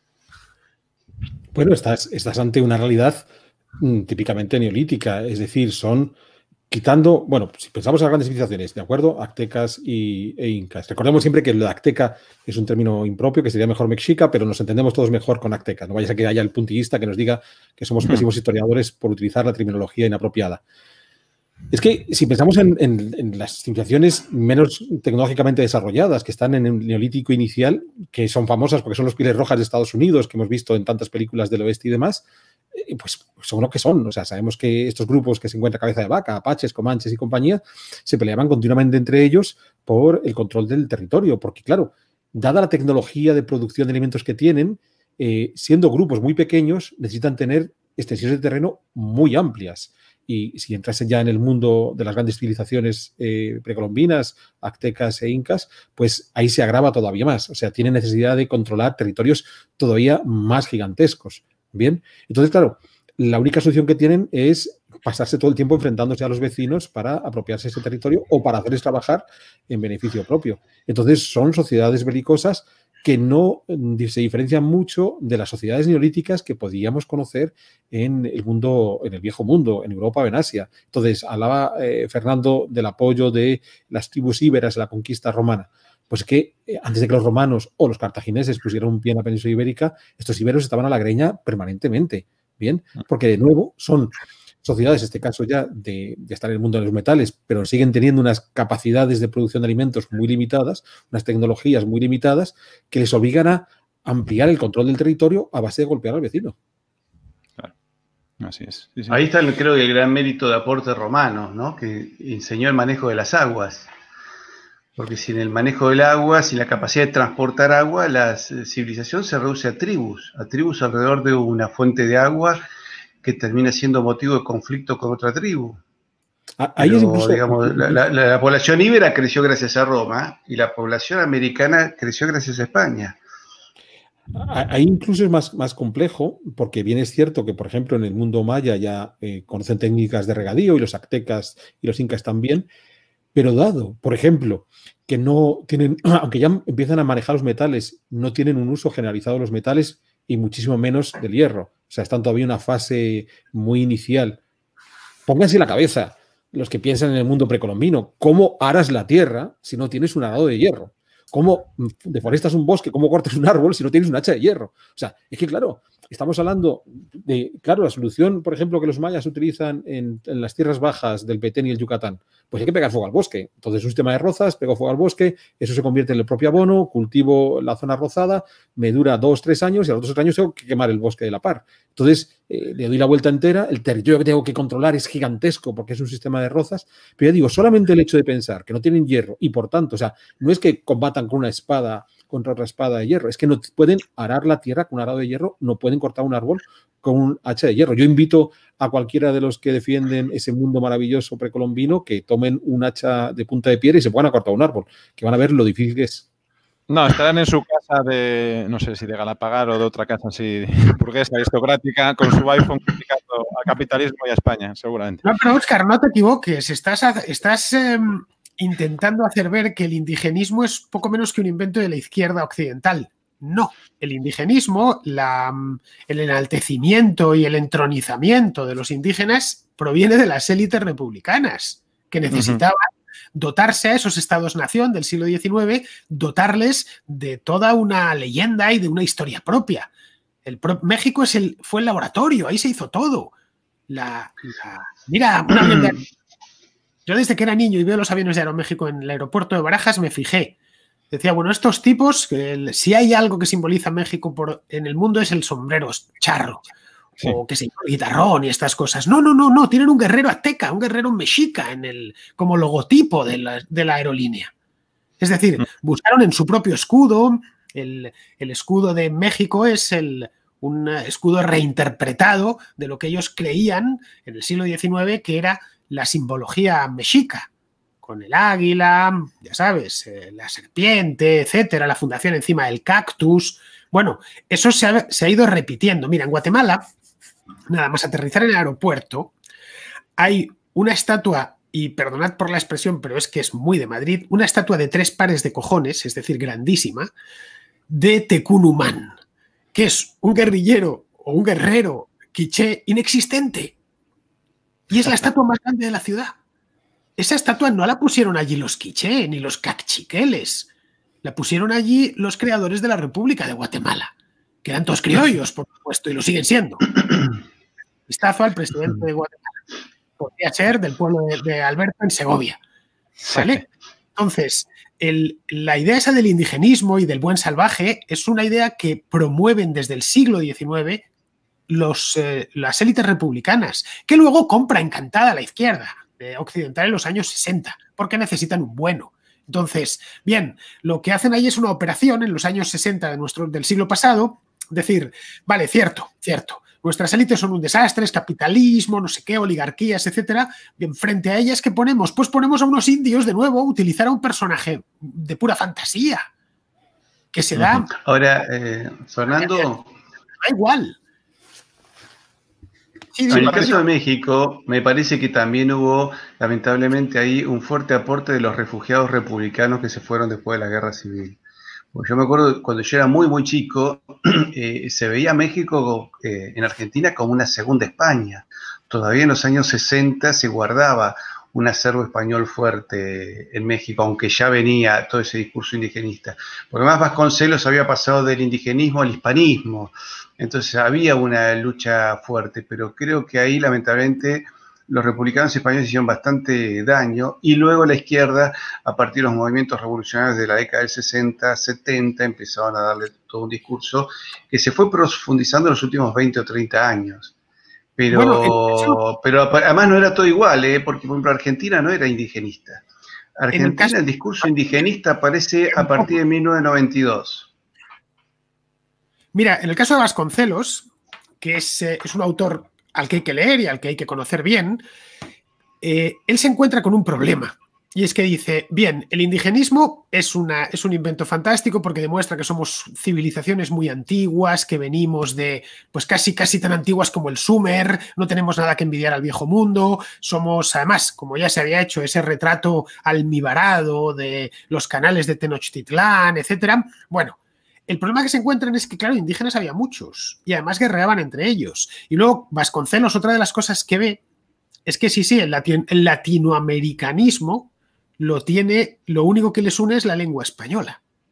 Bueno, estás, estás ante una realidad mm, típicamente neolítica, es decir, son quitando, bueno, si pensamos en las grandes civilizaciones, ¿de acuerdo? Aztecas y, e incas. Recordemos siempre que lo de azteca es un término impropio, que sería mejor mexica, pero nos entendemos todos mejor con aztecas. No vaya a que haya el puntillista que nos diga que somos pésimos historiadores por utilizar la terminología inapropiada. Es que si pensamos en, en, en las civilizaciones menos tecnológicamente desarrolladas, que están en el neolítico inicial, que son famosas porque son los pieles rojas de Estados Unidos, que hemos visto en tantas películas del oeste y demás, eh, pues son lo que son. O sea, sabemos que estos grupos que se encuentran cabeza de vaca, apaches, comanches y compañía, se peleaban continuamente entre ellos por el control del territorio, porque claro, dada la tecnología de producción de alimentos que tienen, eh, siendo grupos muy pequeños, necesitan tener extensiones de terreno muy amplias. Y si entrasen ya en el mundo de las grandes civilizaciones eh, precolombinas, aztecas e incas, pues ahí se agrava todavía más. O sea, tienen necesidad de controlar territorios todavía más gigantescos. Bien, entonces, claro, la única solución que tienen es pasarse todo el tiempo enfrentándose a los vecinos para apropiarse de ese territorio o para hacerles trabajar en beneficio propio. Entonces, son sociedades belicosas que no se diferencian mucho de las sociedades neolíticas que podíamos conocer en el mundo, en el viejo mundo, en Europa o en Asia. Entonces, hablaba eh, Fernando del apoyo de las tribus íberas a la conquista romana. Pues que eh, antes de que los romanos o los cartagineses pusieran un pie en la península ibérica, estos íberos estaban a la greña permanentemente, ¿bien? Porque, de nuevo, son sociedades, en este caso ya de, de estar en el mundo de los metales, pero siguen teniendo unas capacidades de producción de alimentos muy limitadas, unas tecnologías muy limitadas, que les obligan a ampliar el control del territorio a base de golpear al vecino. Claro, así es. Sí, sí. Ahí está, creo que el gran mérito de aporte romano, ¿no? Que enseñó el manejo de las aguas. Porque sin el manejo del agua, sin la capacidad de transportar agua, la civilización se reduce a tribus, a tribus alrededor de una fuente de agua que termina siendo motivo de conflicto con otra tribu. Ahí Pero, incluso, digamos, la, la, la población íbera creció gracias a Roma y la población americana creció gracias a España. Ahí incluso es más, más complejo, porque bien es cierto que, por ejemplo, en el mundo maya ya eh, conocen técnicas de regadío y los aztecas y los incas también, pero dado, por ejemplo, que no tienen, aunque ya empiezan a manejar los metales, no tienen un uso generalizado de los metales y muchísimo menos del hierro. O sea, están todavía en una fase muy inicial. Pónganse en la cabeza, los que piensan en el mundo precolombino, ¿cómo aras la tierra si no tienes un arado de hierro? ¿cómo deforestas un bosque? ¿Cómo cortas un árbol si no tienes un hacha de hierro? O sea, es que claro, estamos hablando de, claro, la solución, por ejemplo, que los mayas utilizan en, en las tierras bajas del Petén y el Yucatán, pues hay que pegar fuego al bosque. Entonces, un sistema de rozas, pego fuego al bosque, eso se convierte en el propio abono, cultivo la zona rozada, me dura dos, tres años y a los dos, tres años tengo que quemar el bosque de la par. Entonces, eh, le doy la vuelta entera, el territorio que tengo que controlar es gigantesco porque es un sistema de rozas, pero ya digo, solamente el hecho de pensar que no tienen hierro y por tanto, o sea, no es que combatan con una espada contra otra espada de hierro, es que no pueden arar la tierra con un arado de hierro, no pueden cortar un árbol con un hacha de hierro. Yo invito a cualquiera de los que defienden ese mundo maravilloso precolombino que tomen un hacha de punta de piedra y se puedan cortar un árbol, que van a ver lo difícil que es. No, estarán en su casa de, no sé si de Galapagar o de otra casa así burguesa, aristocrática, con su iPhone criticando al capitalismo y a España, seguramente. No, pero Óscar, no te equivoques, estás, estás eh, intentando hacer ver que el indigenismo es poco menos que un invento de la izquierda occidental. No, el indigenismo, la, el enaltecimiento y el entronizamiento de los indígenas proviene de las élites republicanas, que necesitaban uh-huh. dotarse a esos estados-nación del siglo diecinueve, dotarles de toda una leyenda y de una historia propia. El pro México es el, fue el laboratorio, ahí se hizo todo. La, la, mira, un avión de, yo desde que era niño y veo los aviones de Aeroméxico en el aeropuerto de Barajas me fijé. Decía, bueno, estos tipos, que el, si hay algo que simboliza México por, en el mundo es el sombrero charro, sí. o que se llama el guitarrón y estas cosas. No, no, no, no, tienen un guerrero azteca, un guerrero mexica en el, como logotipo de la, de la aerolínea. Es decir, buscaron en su propio escudo, el, el escudo de México es el, un escudo reinterpretado de lo que ellos creían en el siglo diecinueve que era la simbología mexica. Con el águila, ya sabes, eh, la serpiente, etcétera, la fundación encima del cactus. Bueno, eso se ha, se ha ido repitiendo. Mira, en Guatemala, nada más aterrizar en el aeropuerto, hay una estatua, y perdonad por la expresión, pero es que es muy de Madrid, una estatua de tres pares de cojones, es decir, grandísima, de Tecunumán, que es un guerrillero o un guerrero quiché inexistente. Y es la estatua más grande de la ciudad. Esa estatua no la pusieron allí los quiché ni los cachiqueles. La pusieron allí los creadores de la República de Guatemala, que eran todos criollos, por supuesto, y lo siguen siendo. Vistazo al presidente de Guatemala. Podría ser del pueblo de, de Alberto en Segovia. ¿Vale? Entonces, el, la idea esa del indigenismo y del buen salvaje es una idea que promueven desde el siglo diecinueve los, eh, las élites republicanas, que luego compra encantada la izquierda occidental en los años sesenta, porque necesitan un bueno. Entonces, bien, lo que hacen ahí es una operación en los años sesenta de nuestro, del siglo pasado, decir, vale, cierto, cierto, nuestras élites son un desastre, es capitalismo, no sé qué, oligarquías, etcétera. Bien, frente a ellas, ¿qué ponemos? Pues ponemos a unos indios, de nuevo, utilizar a un personaje de pura fantasía, que se da... Ahora, eh, Fernando... Da igual. En el caso de México, me parece que también hubo, lamentablemente, ahí un fuerte aporte de los refugiados republicanos que se fueron después de la Guerra Civil. Porque yo me acuerdo cuando yo era muy, muy chico, eh, se veía México eh, en Argentina como una segunda España. Todavía en los años sesenta se guardaba un acervo español fuerte en México, aunque ya venía todo ese discurso indigenista. Porque además Vasconcelos había pasado del indigenismo al hispanismo. Entonces había una lucha fuerte, pero creo que ahí lamentablemente los republicanos españoles hicieron bastante daño y luego la izquierda, a partir de los movimientos revolucionarios de la década del sesenta, setenta, empezaron a darle todo un discurso que se fue profundizando en los últimos veinte o treinta años. Pero, bueno, eso... pero además no era todo igual, ¿eh? Porque por ejemplo Argentina no era indigenista. Argentina, el, caso... el discurso indigenista aparece a partir de mil novecientos noventa y dos. Mira, en el caso de Vasconcelos, que es, eh, es un autor al que hay que leer y al que hay que conocer bien, eh, él se encuentra con un problema. Y es que dice, bien, el indigenismo es, una, es un invento fantástico porque demuestra que somos civilizaciones muy antiguas, que venimos de, pues casi, casi tan antiguas como el Sumer, no tenemos nada que envidiar al viejo mundo, somos, además, como ya se había hecho ese retrato almibarado de los canales de Tenochtitlán, etcétera. Bueno, el problema que se encuentran es que, claro, indígenas había muchos y además guerreaban entre ellos. Y luego Vasconcelos, otra de las cosas que ve es que sí, sí, el, latino, el latinoamericanismo lo tiene, lo único que les une es la lengua española.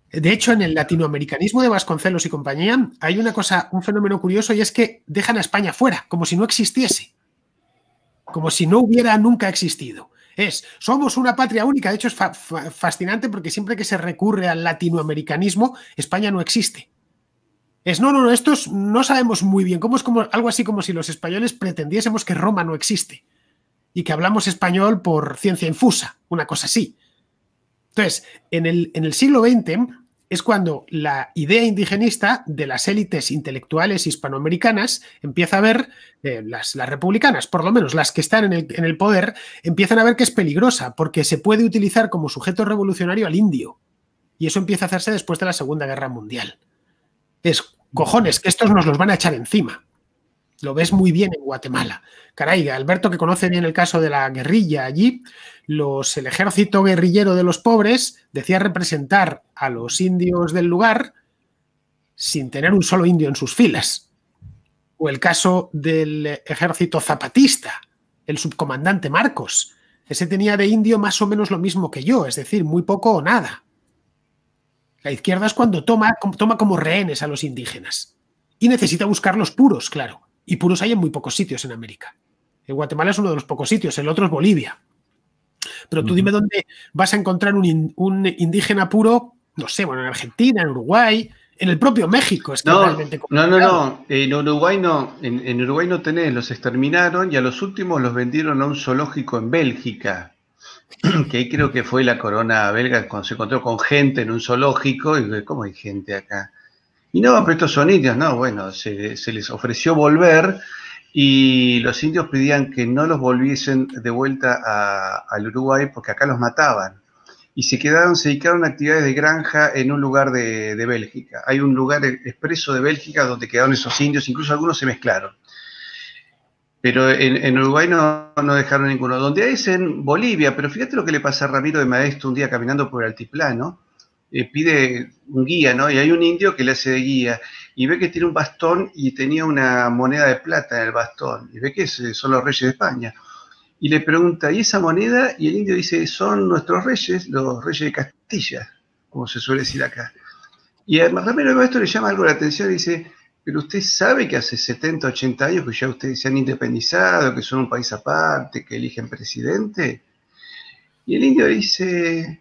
De hecho, en el latinoamericanismo de Vasconcelos y compañía hay una cosa, un fenómeno curioso, y es que dejan a España fuera, como si no existiese, como si no hubiera nunca existido. Es, somos una patria única. De hecho, es fa fa fascinante porque siempre que se recurre al latinoamericanismo, España no existe. Es, no, no, no, estos no sabemos muy bien, cómo es como, algo así como si los españoles pretendiésemos que Roma no existe y que hablamos español por ciencia infusa, una cosa así. Entonces, en el, en el siglo veinte es cuando la idea indigenista de las élites intelectuales hispanoamericanas empieza a ver, eh, las, las republicanas, por lo menos las que están en el, en el poder, empiezan a ver que es peligrosa porque se puede utilizar como sujeto revolucionario al indio. Y eso empieza a hacerse después de la Segunda Guerra Mundial. Es, cojones, que estos nos los van a echar encima. Lo ves muy bien en Guatemala. Caray, Alberto, que conoce bien el caso de la guerrilla allí, los, el ejército guerrillero de los pobres decía representar a los indios del lugar sin tener un solo indio en sus filas. O el caso del ejército zapatista, el subcomandante Marcos. Ese tenía de indio más o menos lo mismo que yo, es decir, muy poco o nada. La izquierda es cuando toma, toma como rehenes a los indígenas. Y necesita buscar los puros, claro. Y puros hay en muy pocos sitios en América. En Guatemala es uno de los pocos sitios, el otro es Bolivia. Pero tú dime dónde vas a encontrar un, in, un indígena puro, no sé, bueno, en Argentina, en Uruguay, en el propio México. Es que no, realmente no, no, no, en Uruguay no, en, en Uruguay no tenés, los exterminaron y a los últimos los vendieron a un zoológico en Bélgica, que ahí creo que fue la corona belga cuando se encontró con gente en un zoológico, y ¿cómo hay gente acá? Y no, pero estos son indios, no, bueno, se, se les ofreció volver y los indios pedían que no los volviesen de vuelta a, al Uruguay porque acá los mataban. Y se quedaron, se dedicaron a actividades de granja en un lugar de, de Bélgica. Hay un lugar expreso de Bélgica donde quedaron esos indios, incluso algunos se mezclaron. Pero en, en Uruguay no, no dejaron ninguno. Donde es en Bolivia, pero fíjate lo que le pasa a Ramiro de Maeztu un día caminando por el altiplano. Eh, pide un guía, ¿no? Y hay un indio que le hace de guía y ve que tiene un bastón y tenía una moneda de plata en el bastón y ve que son los reyes de España y le pregunta, ¿y esa moneda? Y el indio dice, son nuestros reyes, los reyes de Castilla, como se suele decir acá. Y a Ramiro esto le llama algo la atención y dice, pero usted sabe que hace setenta, ochenta años que ya ustedes se han independizado, que son un país aparte, que eligen presidente. Y el indio dice,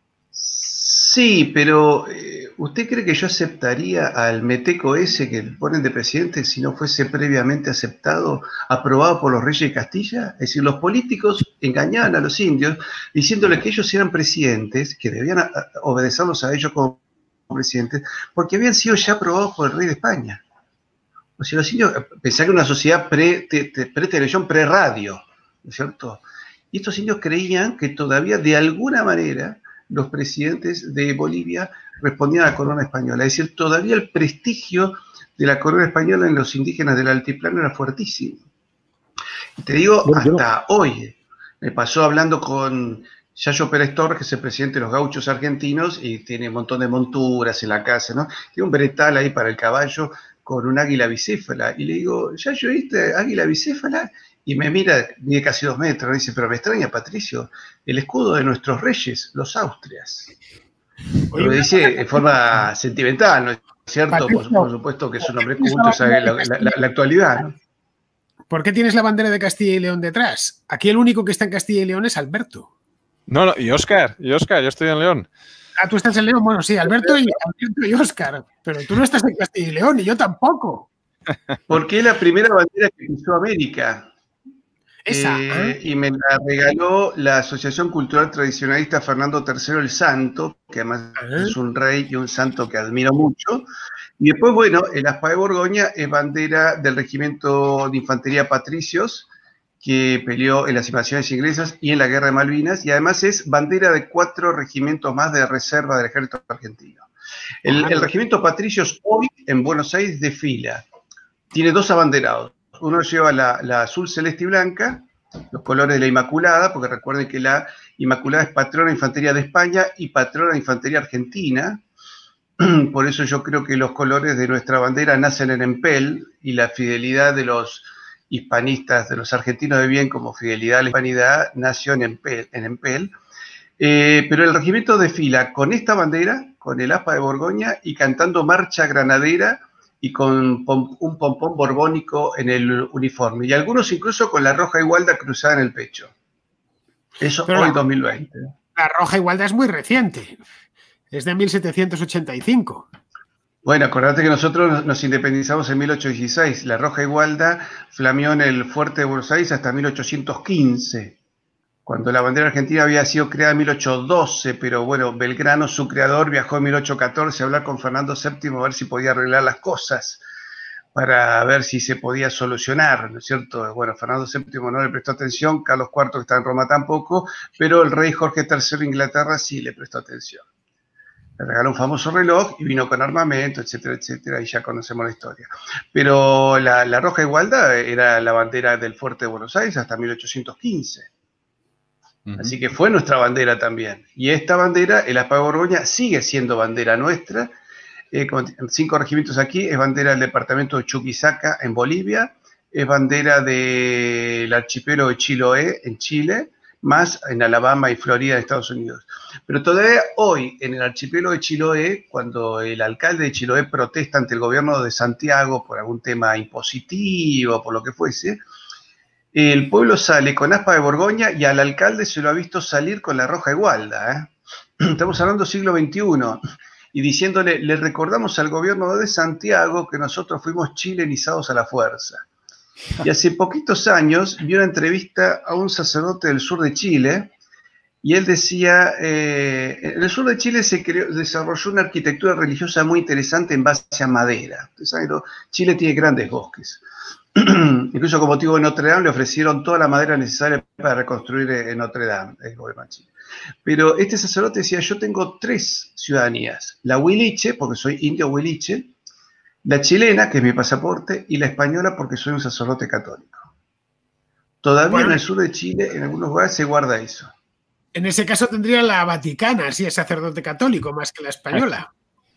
sí, pero eh, ¿usted cree que yo aceptaría al meteco ese que ponen de presidente si no fuese previamente aceptado, aprobado por los reyes de Castilla? Es decir, los políticos engañaban a los indios diciéndoles que ellos eran presidentes, que debían a, a, obedecerlos a ellos como presidentes, porque habían sido ya aprobados por el rey de España. O sea, los indios pensaban que era una sociedad pre-televisión, pre-radio, ¿no es cierto? Y estos indios creían que todavía de alguna manera los presidentes de Bolivia respondían a la corona española. Es decir, todavía el prestigio de la corona española en los indígenas del altiplano era fuertísimo. Y te digo, bueno, hasta yo... hoy, me pasó hablando con Yayo Pérez Torres, que es el presidente de los gauchos argentinos, y tiene un montón de monturas en la casa, ¿no? Tiene un bretal ahí para el caballo con un águila bicéfala. Y le digo, ¿Yayo, viste águila bicéfala? Y me mira, mide casi dos metros, y dice, pero me extraña, Patricio, el escudo de nuestros reyes, los Austrias. Lo dice de forma sentimental, ¿no es cierto? Por, por supuesto que es un hombre culto, sabe la, la, la, la actualidad, ¿no? ¿Por qué tienes la bandera de Castilla y León detrás? Aquí el único que está en Castilla y León es Alberto. No, no, y Óscar, y Óscar, yo estoy en León. Ah, tú estás en León, bueno, sí, Alberto y, Alberto y Óscar, pero tú no estás en Castilla y León y yo tampoco. Porque es la primera bandera que pisó América. Esa, eh, ¿eh? Y me la regaló la Asociación Cultural Tradicionalista Fernando tercero el Santo, que además ¿Eh? es un rey y un santo que admiro mucho. Y después, bueno, el aspa de Borgoña es bandera del Regimiento de Infantería Patricios, que peleó en las invasiones inglesas y en la Guerra de Malvinas, y además es bandera de cuatro regimientos más de reserva del ejército argentino. El, el Regimiento Patricios hoy en Buenos Aires desfila. Tiene dos abanderados. Uno lleva la, la azul, celeste y blanca, los colores de la Inmaculada, porque recuerden que la Inmaculada es patrona de Infantería de España y patrona de Infantería Argentina. Por eso yo creo que los colores de nuestra bandera nacen en Empel, y la fidelidad de los hispanistas, de los argentinos de bien, como fidelidad a la hispanidad, nació en Empel. En Empel. Eh, pero el regimiento desfila con esta bandera, con el aspa de Borgoña y cantando marcha granadera y con pom un pompón borbónico en el uniforme. Y algunos incluso con la roja igualda cruzada en el pecho. Eso pero hoy, la, dos mil veinte. La roja igualda es muy reciente. Es de mil setecientos ochenta y cinco. Bueno, acordate que nosotros nos independizamos en mil ochocientos dieciséis. La roja igualda flameó en el fuerte de Buenos Aires hasta mil ochocientos quince, cuando la bandera argentina había sido creada en mil ochocientos doce, pero bueno, Belgrano, su creador, viajó en mil ochocientos catorce a hablar con Fernando séptimo a ver si podía arreglar las cosas, para ver si se podía solucionar, ¿no es cierto? Bueno, Fernando séptimo no le prestó atención, Carlos cuarto, que está en Roma, tampoco, pero el rey Jorge tercero de Inglaterra sí le prestó atención. Le regaló un famoso reloj y vino con armamento, etcétera, etcétera, y ya conocemos la historia. Pero la, la roja igualdad era la bandera del fuerte de Buenos Aires hasta mil ochocientos quince. Uh-huh. Así que fue nuestra bandera también. Y esta bandera, el aspa de Borgoña, sigue siendo bandera nuestra. Eh, con cinco regimientos aquí, es bandera del departamento de Chuquisaca en Bolivia, es bandera del archipiélago de Chiloé en Chile, más en Alabama y Florida en Estados Unidos. Pero todavía hoy, en el archipiélago de Chiloé, cuando el alcalde de Chiloé protesta ante el gobierno de Santiago por algún tema impositivo, por lo que fuese, el pueblo sale con aspa de Borgoña y al alcalde se lo ha visto salir con la roja igualda, ¿eh? Estamos hablando siglo veintiuno, y diciéndole, le recordamos al gobierno de Santiago que nosotros fuimos chilenizados a la fuerza. Y hace poquitos años vi una entrevista a un sacerdote del sur de Chile, y él decía, eh, en el sur de Chile se creó, desarrolló una arquitectura religiosa muy interesante en base a madera. Ustedes saben, ¿no? Chile tiene grandes bosques. Incluso con motivo de Notre Dame le ofrecieron toda la madera necesaria para reconstruir en Notre Dame, el gobierno de Chile. Pero este sacerdote decía, yo tengo tres ciudadanías, la huiliche, porque soy indio huiliche, la chilena, que es mi pasaporte, y la española, porque soy un sacerdote católico. Todavía bueno, en el sur de Chile, en algunos lugares, se guarda eso. En ese caso tendría la vaticana, si es sacerdote católico, más que la española.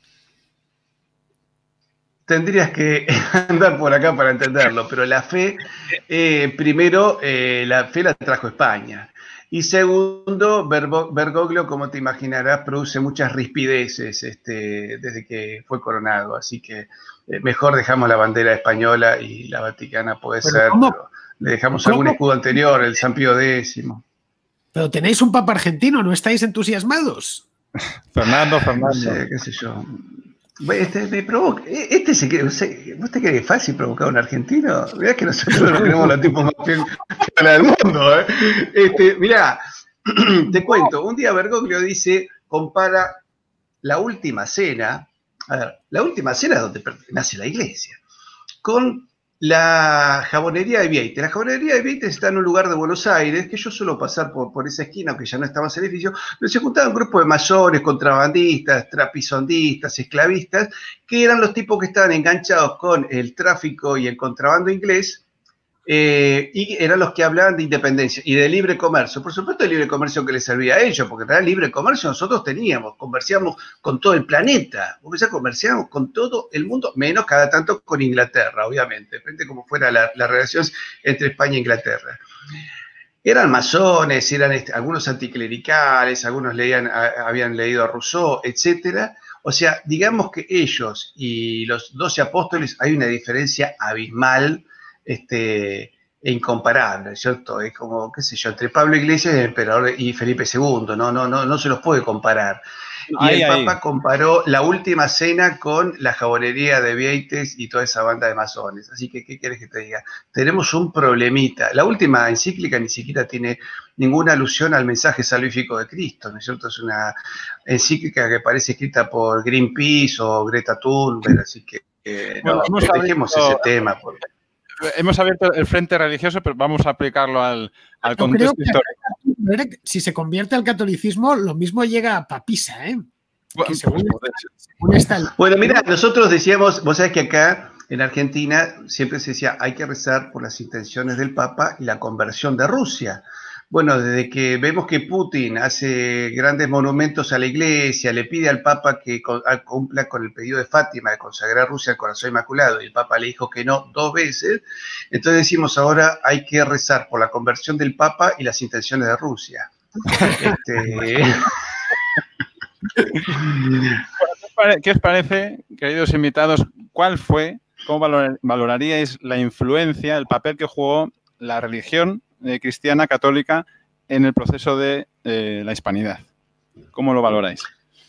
Tendrías que andar por acá para entenderlo, pero la fe, eh, primero, eh, la fe la trajo España. Y segundo, Bergoglio, como te imaginarás, produce muchas rispideces este, desde que fue coronado. Así que eh, mejor dejamos la bandera española y la vaticana puede ¿Pero ser, pero le dejamos ¿cómo? algún escudo anterior, el San Pío décimo. Pero tenéis un papa argentino, ¿no estáis entusiasmados? Fernando, Fernando. No sé, qué sé yo. Este me provoca. Este se cree, ¿vos te crees que es fácil provocar a un argentino? Mirá que nosotros no tenemos los tipos más bien del mundo, ¿eh? Este, mirá, te cuento, un día Bergoglio dice, compara la última cena, a ver, la última cena es donde nace la iglesia, con la jabonería de Vieites. La jabonería de Vieites está en un lugar de Buenos Aires, que yo suelo pasar por, por esa esquina, aunque ya no está más el edificio, donde se juntaban un grupo de masones, contrabandistas, trapisondistas, esclavistas, que eran los tipos que estaban enganchados con el tráfico y el contrabando inglés, eh, y eran los que hablaban de independencia y de libre comercio. Por supuesto, el libre comercio que les servía a ellos, porque en realidad libre comercio nosotros teníamos, comerciamos con todo el planeta, o sea, comerciamos con todo el mundo, menos cada tanto con Inglaterra, obviamente, depende de cómo fuera la, la relación entre España e Inglaterra. Eran masones, eran este, algunos anticlericales, algunos leían, a, habían leído a Rousseau, etcétera. O sea, digamos que ellos y los doce apóstoles hay una diferencia abismal, Este, e incomparable, ¿cierto? Es como, qué sé yo, entre Pablo Iglesias y el emperador y Felipe segundo, no, no, no, no se los puede comparar. Y ahí, el Papa ahí. comparó la última cena con la jabonería de Vieites y toda esa banda de masones. Así que, ¿qué quieres que te diga? Tenemos un problemita. La última encíclica ni siquiera tiene ninguna alusión al mensaje salvífico de Cristo, ¿no es cierto? Es una encíclica que parece escrita por Greenpeace o Greta Thunberg, así que eh, bueno, no, dejemos ese tema. Porque... Hemos abierto el frente religioso, pero vamos a aplicarlo al, al contexto histórico. Si se convierte al catolicismo, lo mismo llega a papisa, ¿eh? Bueno, según, pues, según está el... bueno, mira, nosotros decíamos, vos sabés que acá en Argentina siempre se decía, hay que rezar por las intenciones del Papa y la conversión de Rusia. Bueno, desde que vemos que Putin hace grandes monumentos a la iglesia, le pide al Papa que cumpla con el pedido de Fátima de consagrar Rusia al corazón inmaculado, y el Papa le dijo que no dos veces, entonces decimos ahora hay que rezar por la conversión del Papa y las intenciones de Rusia. Este... ¿Qué os parece, queridos invitados, cuál fue, cómo valor, valoraríais la influencia, el papel que jugó la religión eh, cristiana católica en el proceso de eh, la hispanidad? ¿Cómo lo valoráis?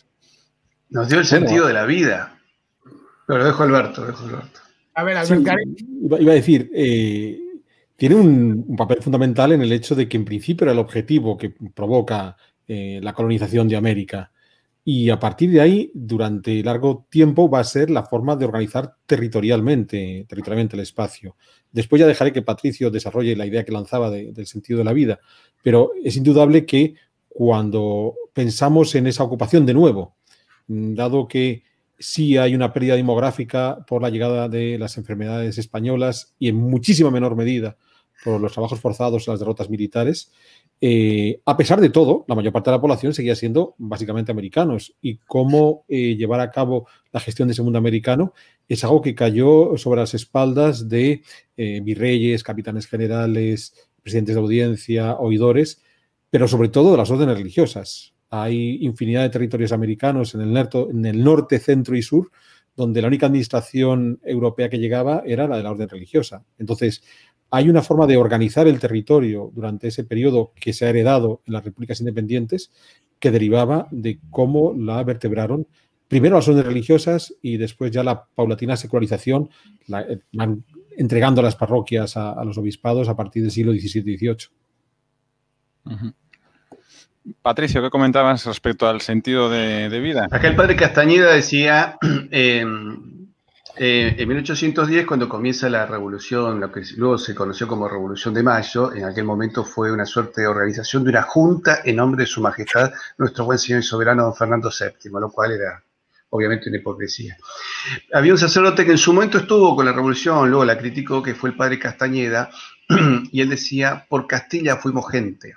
Nos dio el sentido bueno, de la vida. Pero lo dejo a Alberto, lo dejo a Alberto. A ver, Alberto. Sí, iba, iba a decir, eh, tiene un, un papel fundamental en el hecho de que en principio era el objetivo que provoca eh, la colonización de América. Y a partir de ahí, durante largo tiempo, va a ser la forma de organizar territorialmente, territorialmente el espacio. Después ya dejaré que Patricio desarrolle la idea que lanzaba de, del sentido de la vida. Pero es indudable que cuando pensamos en esa ocupación de nuevo, dado que sí hay una pérdida demográfica por la llegada de las enfermedades españolas y en muchísima menor medida por los trabajos forzados y las derrotas militares, eh, a pesar de todo, la mayor parte de la población seguía siendo básicamente americanos, y cómo eh, llevar a cabo la gestión de ese mundo americano es algo que cayó sobre las espaldas de eh, virreyes, capitanes generales, presidentes de audiencia, oidores, pero sobre todo de las órdenes religiosas. Hay infinidad de territorios americanos en el, nerto, en el norte, centro y sur, donde la única administración europea que llegaba era la de la orden religiosa. Entonces, hay una forma de organizar el territorio durante ese periodo que se ha heredado en las repúblicas independientes que derivaba de cómo la vertebraron primero las órdenes religiosas y después ya la paulatina secularización, la, van entregando las parroquias a, a los obispados a partir del siglo diecisiete y dieciocho. Uh-huh. Patricio, ¿qué comentabas respecto al sentido de, de vida? Acá el padre Castañeda decía, eh, eh, en mil ochocientos diez, cuando comienza la revolución, lo que luego se conoció como Revolución de Mayo, en aquel momento fue una suerte de organización de una junta en nombre de su majestad, nuestro buen señor y soberano don Fernando séptimo, lo cual era obviamente una hipocresía. Había un sacerdote que en su momento estuvo con la revolución, luego la criticó, que fue el padre Castañeda, y él decía, por Castilla fuimos gente.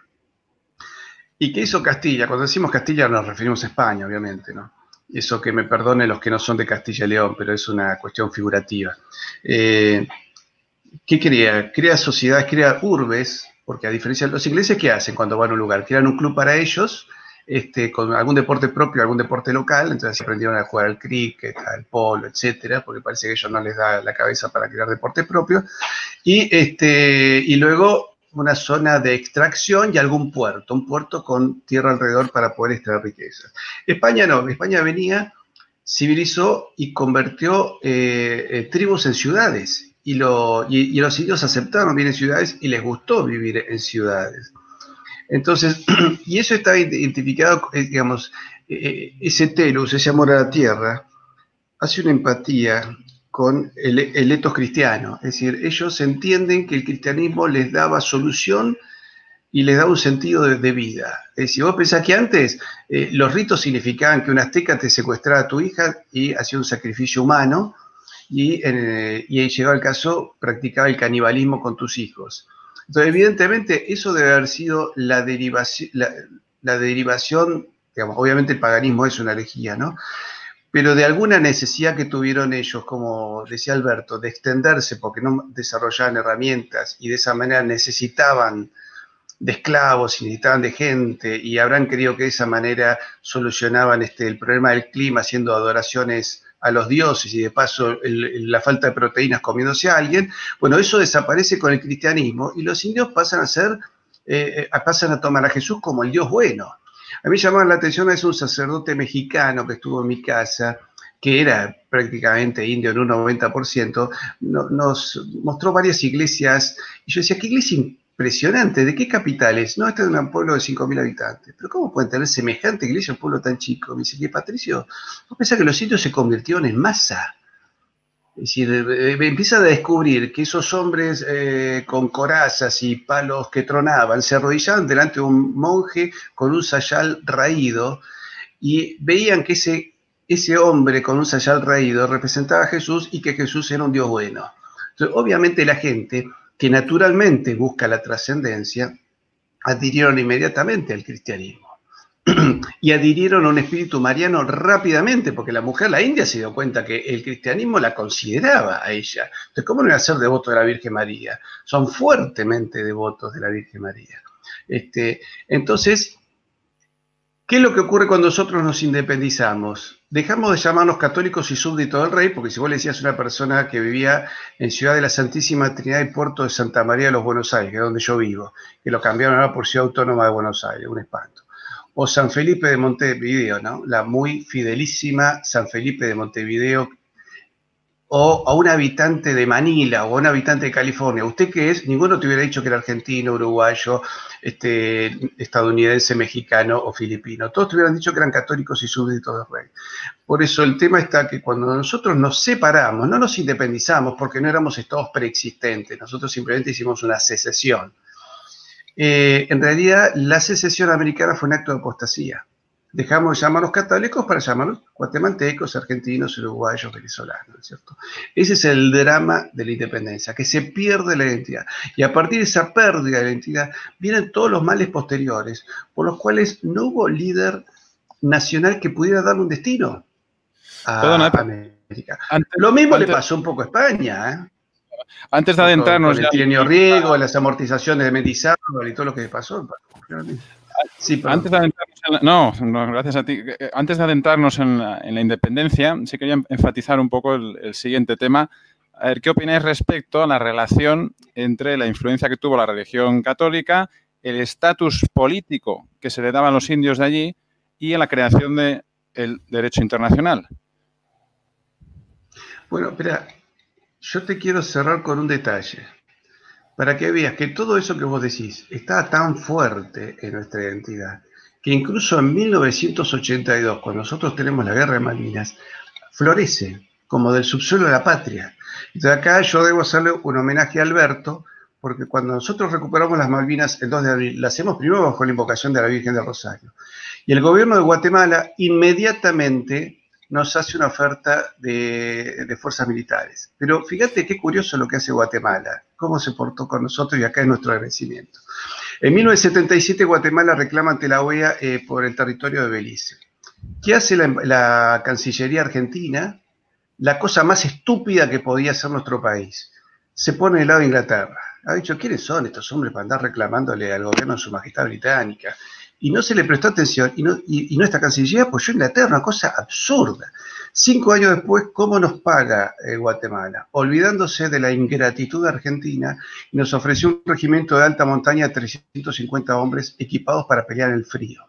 ¿Y qué hizo Castilla? Cuando decimos Castilla nos referimos a España, obviamente, ¿no? Eso que me perdonen los que no son de Castilla y León, pero es una cuestión figurativa. Eh, ¿Qué crea? Crea sociedades, crea urbes, porque a diferencia de las iglesias, ¿qué hacen cuando van a un lugar? Crean un club para ellos, este, con algún deporte propio, algún deporte local, entonces aprendieron a jugar al cricket, al polo, etcétera, porque parece que a ellos no les da la cabeza para crear deportes propios, y, este, y luego una zona de extracción y algún puerto, un puerto con tierra alrededor para poder extraer riquezas. España no, España venía, civilizó y convirtió eh, eh, tribus en ciudades, y, lo, y, y los indios aceptaron vivir en ciudades y les gustó vivir en ciudades. Entonces, y eso está identificado, digamos, eh, ese telos, ese amor a la tierra, hace una empatía con el, el etos cristiano. Es decir, ellos entienden que el cristianismo les daba solución y les daba un sentido de, de vida. Es decir, vos pensás que antes eh, los ritos significaban que un azteca te secuestraba a tu hija y hacía un sacrificio humano, y, eh, y llegado el caso practicaba el canibalismo con tus hijos. Entonces, evidentemente, eso debe haber sido la derivación, la, la derivación, digamos, obviamente el paganismo es una herejía, ¿no? Pero de alguna necesidad que tuvieron ellos, como decía Alberto, de extenderse porque no desarrollaban herramientas y de esa manera necesitaban de esclavos y necesitaban de gente, y habrán creído que de esa manera solucionaban este, el problema del clima haciendo adoraciones a los dioses y de paso el, la falta de proteínas comiéndose a alguien. Bueno, eso desaparece con el cristianismo y los indios pasan a ser, eh, pasan a tomar a Jesús como el Dios bueno. A mí me llamaba la atención, es un sacerdote mexicano que estuvo en mi casa, que era prácticamente indio en un noventa por ciento, no, nos mostró varias iglesias, y yo decía, ¿qué iglesia impresionante? ¿De qué capitales? No, este es un pueblo de cinco mil habitantes. ¿Pero cómo pueden tener semejante iglesia en un pueblo tan chico? Me dice, ¿qué, Patricio? ¿Vos pensás que los indios se convirtieron en masa? Es decir, eh, empieza a descubrir que esos hombres eh, con corazas y palos que tronaban se arrodillaban delante de un monje con un sayal raído y veían que ese, ese hombre con un sayal raído representaba a Jesús y que Jesús era un Dios bueno. Entonces, obviamente la gente que naturalmente busca la trascendencia adhirieron inmediatamente al cristianismo. Y adhirieron a un espíritu mariano rápidamente, porque la mujer, la india, se dio cuenta que el cristianismo la consideraba a ella. Entonces, ¿cómo no iba a ser devoto de la Virgen María? Son fuertemente devotos de la Virgen María. Este, entonces, ¿Qué es lo que ocurre cuando nosotros nos independizamos? Dejamos de llamarnos católicos y súbditos del rey, porque si vos le decías a una persona que vivía en Ciudad de la Santísima Trinidad y Puerto de Santa María de los Buenos Aires, que es donde yo vivo, que lo cambiaron ahora por Ciudad Autónoma de Buenos Aires, un espanto. O San Felipe de Montevideo, ¿no? La muy fidelísima San Felipe de Montevideo, o a un habitante de Manila o a un habitante de California. ¿Usted qué es? Ninguno te hubiera dicho que era argentino, uruguayo, este, estadounidense, mexicano o filipino. Todos te hubieran dicho que eran católicos y súbditos del rey. Por eso el tema está que cuando nosotros nos separamos, no nos independizamos porque no éramos estados preexistentes, nosotros simplemente hicimos una secesión. Eh, en realidad, la secesión americana fue un acto de apostasía. Dejamos de llamarnos católicos para llamarnos guatemaltecos, argentinos, uruguayos, venezolanos, ¿no es cierto? Ese es el drama de la independencia, que se pierde la identidad. Y a partir de esa pérdida de la identidad vienen todos los males posteriores, por los cuales no hubo líder nacional que pudiera darle un destino a Perdona, América. Antes, Lo mismo antes, le pasó un poco a España, ¿eh? Antes de adentrarnos... Con el trienio Riego, las amortizaciones de Mendizábal y todo lo que pasó. Sí, antes de adentrarnos en la, no, no, gracias a ti. Antes de adentrarnos en la, en la independencia, sí quería enfatizar un poco el, el siguiente tema. A ver, ¿qué opináis respecto a la relación entre la influencia que tuvo la religión católica, el estatus político que se le daba a los indios de allí y a la creación del derecho internacional? Bueno, espera, yo te quiero cerrar con un detalle. Para que veas que todo eso que vos decís está tan fuerte en nuestra identidad, que incluso en mil novecientos ochenta y dos, cuando nosotros tenemos la guerra de Malvinas, florece como del subsuelo de la patria. Entonces acá yo debo hacerle un homenaje a Alberto, porque cuando nosotros recuperamos las Malvinas el dos de abril, la hacemos primero bajo la invocación de la Virgen del Rosario. Y el gobierno de Guatemala inmediatamente nos hace una oferta de, de fuerzas militares. Pero fíjate qué curioso lo que hace Guatemala, cómo se portó con nosotros y acá es nuestro agradecimiento. En mil novecientos setenta y siete Guatemala reclama ante la O E A eh, por el territorio de Belice. ¿Qué hace la, la Cancillería Argentina? La cosa más estúpida que podía hacer nuestro país. Se pone del lado de Inglaterra. Ha dicho, ¿quiénes son estos hombres para andar reclamándole al gobierno de su majestad británica? Y no se le prestó atención, y, no, y, y nuestra Cancillería apoyó a Inglaterra, una cosa absurda. Cinco años después, ¿cómo nos paga eh, Guatemala? Olvidándose de la ingratitud argentina, y nos ofreció un regimiento de alta montaña de trescientos cincuenta hombres equipados para pelear en el frío.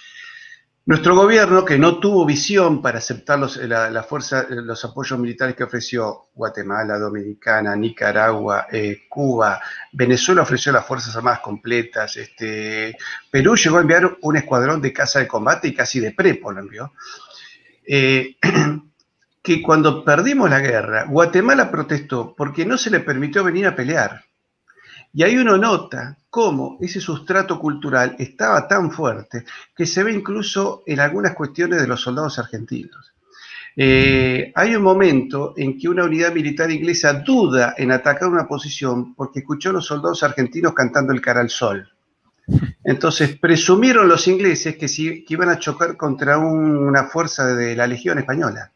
Nuestro gobierno, que no tuvo visión para aceptar los, la, la fuerza, los apoyos militares que ofreció Guatemala, Dominicana, Nicaragua, eh, Cuba, Venezuela ofreció las Fuerzas Armadas completas, este, Perú llegó a enviar un escuadrón de caza de combate y casi de prepo lo envió, eh, que cuando perdimos la guerra, Guatemala protestó porque no se le permitió venir a pelear. Y ahí uno nota cómo ese sustrato cultural estaba tan fuerte que se ve incluso en algunas cuestiones de los soldados argentinos. Eh, hay un momento en que una unidad militar inglesa duda en atacar una posición porque escuchó a los soldados argentinos cantando el cara al sol. Entonces presumieron los ingleses que, si, que iban a chocar contra un, una fuerza de la Legión Española.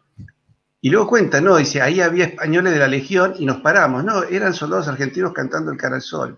Y luego cuenta, no, dice, ahí había españoles de la Legión y nos paramos. No, eran soldados argentinos cantando el cara al sol.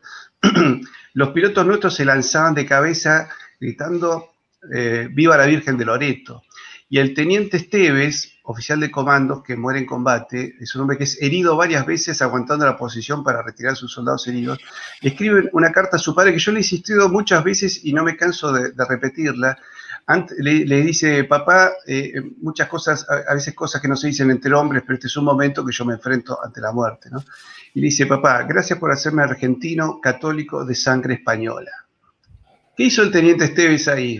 Los pilotos nuestros se lanzaban de cabeza gritando, eh, ¡viva la Virgen de Loreto! Y el teniente Esteves, oficial de comandos que muere en combate, es un hombre que es herido varias veces aguantando la posición para retirar a sus soldados heridos, le escribe una carta a su padre que yo le he insistido muchas veces y no me canso de, de repetirla. Ante, le, le dice, papá, eh, muchas cosas, a, a veces cosas que no se dicen entre hombres, pero este es un momento que yo me enfrento ante la muerte, ¿no? Y le dice, papá, gracias por hacerme argentino, católico, de sangre española. ¿Qué hizo el teniente Esteves ahí?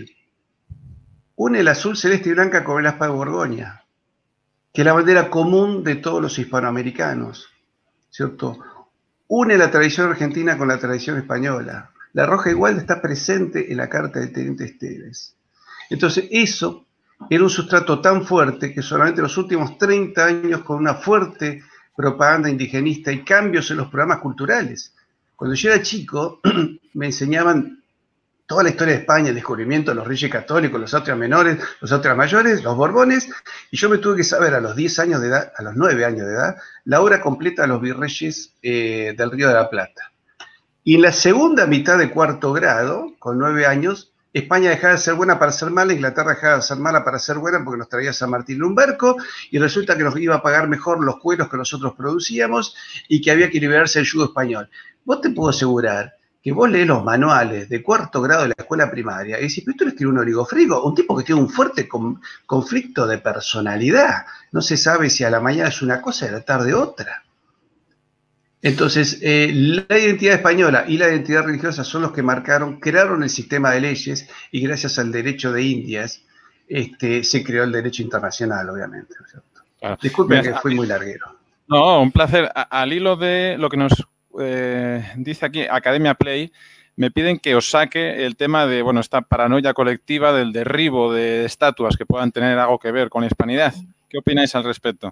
Une el azul, celeste y blanca con el aspa de Borgoña, que es la bandera común de todos los hispanoamericanos, ¿cierto? Une la tradición argentina con la tradición española. La roja igual está presente en la carta del teniente Esteves. Entonces, eso era un sustrato tan fuerte que solamente en los últimos treinta años, con una fuerte propaganda indigenista y cambios en los programas culturales. Cuando yo era chico, me enseñaban toda la historia de España, el descubrimiento de los reyes católicos, los Austrias menores, los Austrias mayores, los Borbones, y yo me tuve que saber a los diez años de edad, a los nueve años de edad, la obra completa de los virreyes eh, del Río de la Plata. Y en la segunda mitad de cuarto grado, con nueve años, España dejaba de ser buena para ser mala, Inglaterra dejaba de ser mala para ser buena porque nos traía San Martín en un barco y resulta que nos iba a pagar mejor los cueros que nosotros producíamos y que había que liberarse del yugo español. Vos te puedo asegurar que vos lees los manuales de cuarto grado de la escuela primaria y decís, pero esto lo escribe un oligofrigo, un tipo que tiene un fuerte con, conflicto de personalidad. No se sabe si a la mañana es una cosa y a la tarde otra. Entonces, eh, la identidad española y la identidad religiosa son los que marcaron, crearon el sistema de leyes y gracias al derecho de Indias este, se creó el derecho internacional, obviamente. ¿No es cierto? Claro. Disculpen que fui muy larguero. No, un placer. Al hilo de lo que nos eh, dice aquí Academia Play, me piden que os saque el tema de, bueno, esta paranoia colectiva del derribo de estatuas que puedan tener algo que ver con la hispanidad. ¿Qué opináis al respecto?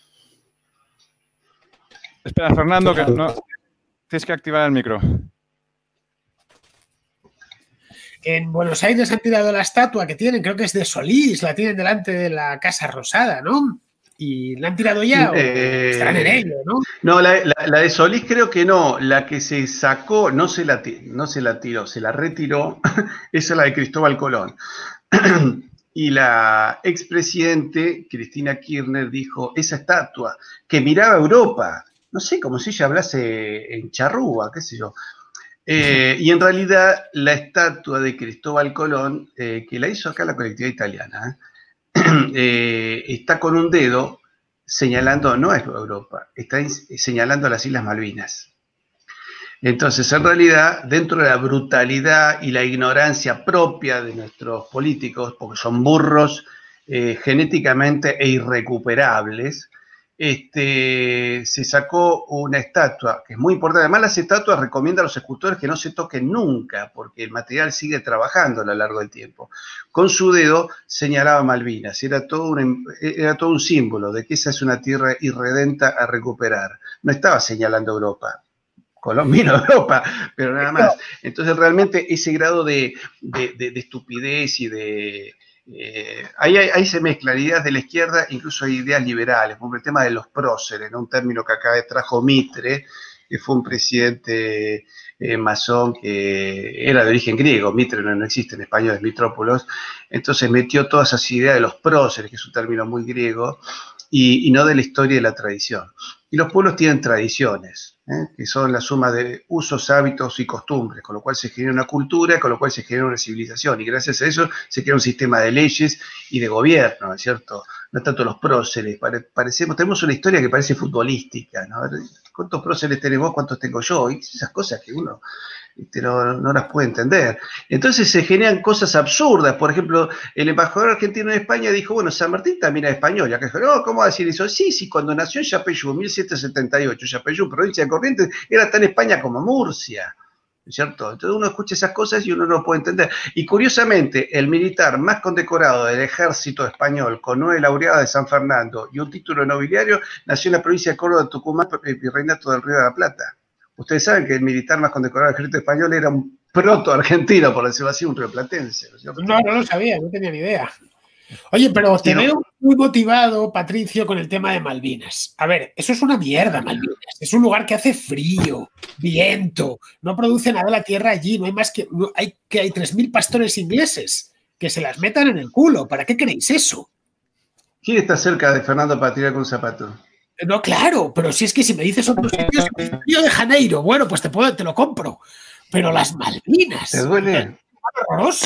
Espera, Fernando, que no, tienes que activar el micro. En Buenos Aires han tirado la estatua que tienen, creo que es de Solís, la tienen delante de la Casa Rosada, ¿no? ¿Y la han tirado ya o eh, estarán en ello, no? No, la, la, la de Solís creo que no. La que se sacó, no se la, no se la tiró, se la retiró. Esa es la de Cristóbal Colón. Y la expresidente Cristina Kirchner dijo, esa estatua que miraba a Europa, no sé, como si ella hablase en charrúa, qué sé yo. Eh, y en realidad la estatua de Cristóbal Colón, eh, que la hizo acá la colectividad italiana, eh, está con un dedo señalando, no es Europa, está señalando las Islas Malvinas. Entonces, en realidad, dentro de la brutalidad y la ignorancia propia de nuestros políticos, porque son burros eh, genéticamente e irrecuperables, Este, se sacó una estatua, que es muy importante. Además, las estatuas recomiendan a los escultores que no se toquen nunca, porque el material sigue trabajando a lo largo del tiempo. Con su dedo señalaba Malvinas, era todo, un, era todo un símbolo de que esa es una tierra irredenta a recuperar. No estaba señalando Europa. Colón vino a Europa, pero nada más. Entonces, realmente, ese grado de, de, de, de estupidez y de... Eh, ahí, ahí se mezclan ideas de la izquierda, incluso hay ideas liberales, como el tema de los próceres, ¿no? Un término que acá trajo Mitre, que fue un presidente eh, masón que era de origen griego. Mitre no, no existe en español, es Mitrópolos. Entonces metió todas esas ideas de los próceres, que es un término muy griego, y, y no de la historia y de la tradición. Y los pueblos tienen tradiciones, ¿eh? que son la suma de usos, hábitos y costumbres, con lo cual se genera una cultura, con lo cual se genera una civilización, y gracias a eso se crea un sistema de leyes y de gobierno, ¿no es cierto? No tanto los próceres, pare, parecemos, tenemos una historia que parece futbolística, ¿no? ¿Cuántos próceres tenés vos? ¿Cuántos tengo yo? Y esas cosas que uno este, no, no las puede entender. Entonces se generan cosas absurdas. Por ejemplo, el embajador argentino en España dijo, bueno, San Martín también es español. Y acá dijo, no, ¿cómo va a decir eso? Sí, sí, cuando nació en Yapeyú, mil setecientos setenta y ocho, Yapeyú, provincia de Corrientes, era tan España como Murcia. ¿Cierto? Entonces uno escucha esas cosas y uno no lo puede entender. Y curiosamente, el militar más condecorado del ejército español, con nueve laureadas de San Fernando y un título nobiliario, nació en la provincia de Córdoba, Tucumán, Virreinato del Río de la Plata. Ustedes saben que el militar más condecorado del ejército español era un proto-argentino, por decirlo así, un rioplatense. ¿No, no, no lo sabía, no tenía ni idea. Oye, pero te veo muy motivado, Patricio, con el tema de Malvinas. A ver, eso es una mierda, Malvinas. Es un lugar que hace frío, viento, no produce nada la tierra allí. No hay más que... No, hay que hay tres mil pastores ingleses que se las metan en el culo. ¿Para qué queréis eso? ¿Quién está cerca de Fernando para tirar con un zapato? No, claro, pero si es que si me dices otros sitios, Río de Janeiro, bueno, pues te, puedo, te lo compro. Pero las Malvinas... ¿Te duele? Es horroroso.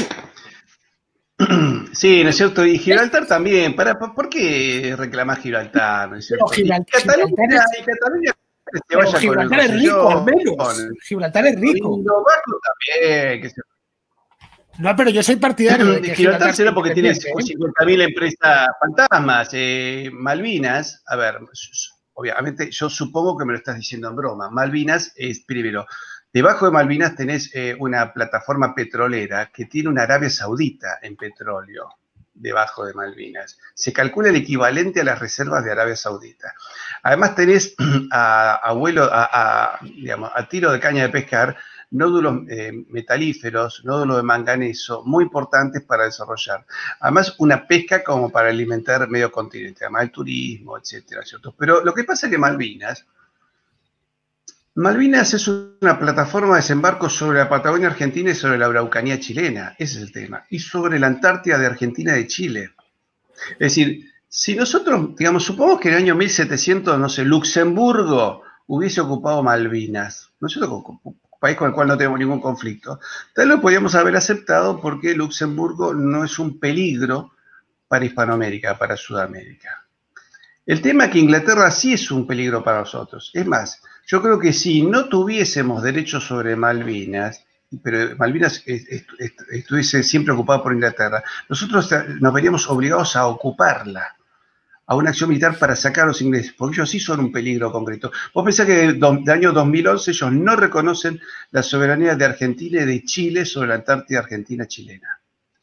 Sí, ¿no es cierto? Y Gibraltar también. ¿Para, ¿Por qué reclamás Gibraltar? ¿No es cierto? Gibraltar, Cataluña, Gibraltar es, Cataluña se vaya Gibraltar con el es rico, al menos. Gibraltar es rico. Lo bajo también. Que se... No, pero yo soy partidario de que Gibraltar, Gibraltar será porque tiene cincuenta mil empresas fantasmas. Eh, Malvinas, a ver, obviamente yo supongo que me lo estás diciendo en broma. Malvinas es, primero, debajo de Malvinas tenés eh, una plataforma petrolera que tiene una Arabia Saudita en petróleo, debajo de Malvinas. Se calcula el equivalente a las reservas de Arabia Saudita. Además tenés a, a, vuelo, a, a, digamos, a tiro de caña de pescar nódulos eh, metalíferos, nódulos de manganeso, muy importantes para desarrollar. Además, una pesca como para alimentar medio continente, además el turismo, etcétera, ¿cierto? Pero lo que pasa es que Malvinas Malvinas es una plataforma de desembarco sobre la Patagonia Argentina y sobre la Araucanía chilena. Ese es el tema. Y sobre la Antártida de Argentina y de Chile. Es decir, si nosotros, digamos, supongamos que en el año mil setecientos, no sé, Luxemburgo hubiese ocupado Malvinas, ¿no es cierto? Un país con el cual no tenemos ningún conflicto. Tal vez lo podríamos haber aceptado porque Luxemburgo no es un peligro para Hispanoamérica, para Sudamérica. El tema es que Inglaterra sí es un peligro para nosotros. Es más, yo creo que si no tuviésemos derechos sobre Malvinas, pero Malvinas estuviese siempre ocupada por Inglaterra, nosotros nos veríamos obligados a ocuparla, a una acción militar para sacar a los ingleses, porque ellos sí son un peligro concreto. Vos pensás que del año dos mil once ellos no reconocen la soberanía de Argentina y de Chile sobre la Antártida Argentina chilena.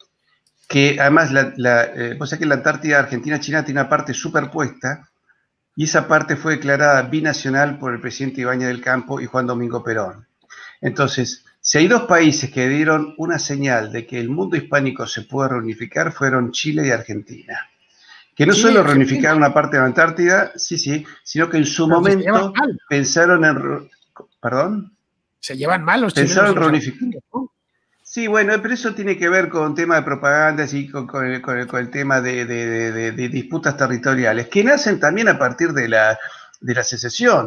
Que además, la, la, eh, vos sabés que la Antártida Argentina chilena tiene una parte superpuesta, y esa parte fue declarada binacional por el presidente Ibáñez del Campo y Juan Domingo Perón. Entonces, si hay dos países que dieron una señal de que el mundo hispánico se puede reunificar, fueron Chile y Argentina. Que no solo reunificaron una parte de la Antártida, sí, sí, sino que en su Pero momento pensaron en... ¿Perdón? Se llevan mal los chilenos. Pensaron en reunificar. ¿No? Sí, bueno, pero eso tiene que ver con tema de propaganda y con, con, el, con, el, con el tema de, de, de, de, de disputas territoriales, que nacen también a partir de la, de la secesión,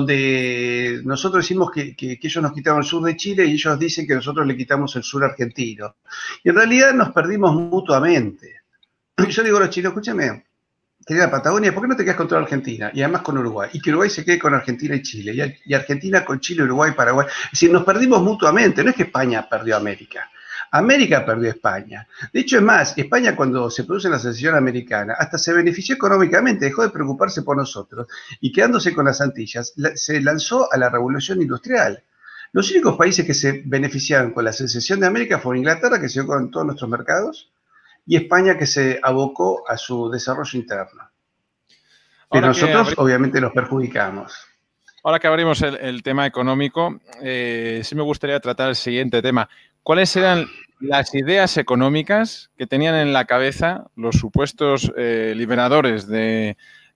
donde nosotros decimos que, que, que ellos nos quitaron el sur de Chile y ellos dicen que nosotros le quitamos el sur argentino. Y en realidad nos perdimos mutuamente. Yo digo a los chilenos, escúchame, querida Patagonia, ¿por qué no te quedas con toda Argentina? Y además con Uruguay. Y que Uruguay se quede con Argentina y Chile. Y, y Argentina con Chile, Uruguay, Paraguay. Es decir, nos perdimos mutuamente. No es que España perdió a América. América perdió a España. De hecho, es más, España cuando se produce la secesión americana, hasta se benefició económicamente, dejó de preocuparse por nosotros. Y quedándose con las Antillas, la, se lanzó a la revolución industrial. Los únicos países que se beneficiaron con la secesión de América fueron Inglaterra, que se quedó con todos nuestros mercados, y España, que se abocó a su desarrollo interno. Pero nosotros, obviamente, nos perjudicamos. Ahora que abrimos el, el tema económico, eh, sí me gustaría tratar el siguiente tema. ¿Cuáles eran las ideas económicas que tenían en la cabeza los supuestos eh, liberadores del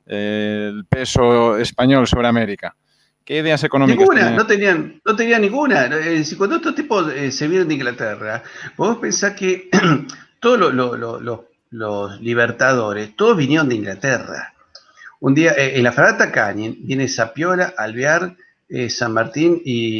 de, eh, peso español sobre América? ¿Qué ideas económicas Ninguna, tenían? no tenían, no tenían ninguna. Si cuando estos tipos eh, se vienen de Inglaterra, vos pensás que todos lo, lo, lo, lo, los libertadores, todos vinieron de Inglaterra. Un día, eh, en la fragata Canning, viene Sapiola, Alvear, eh, San Martín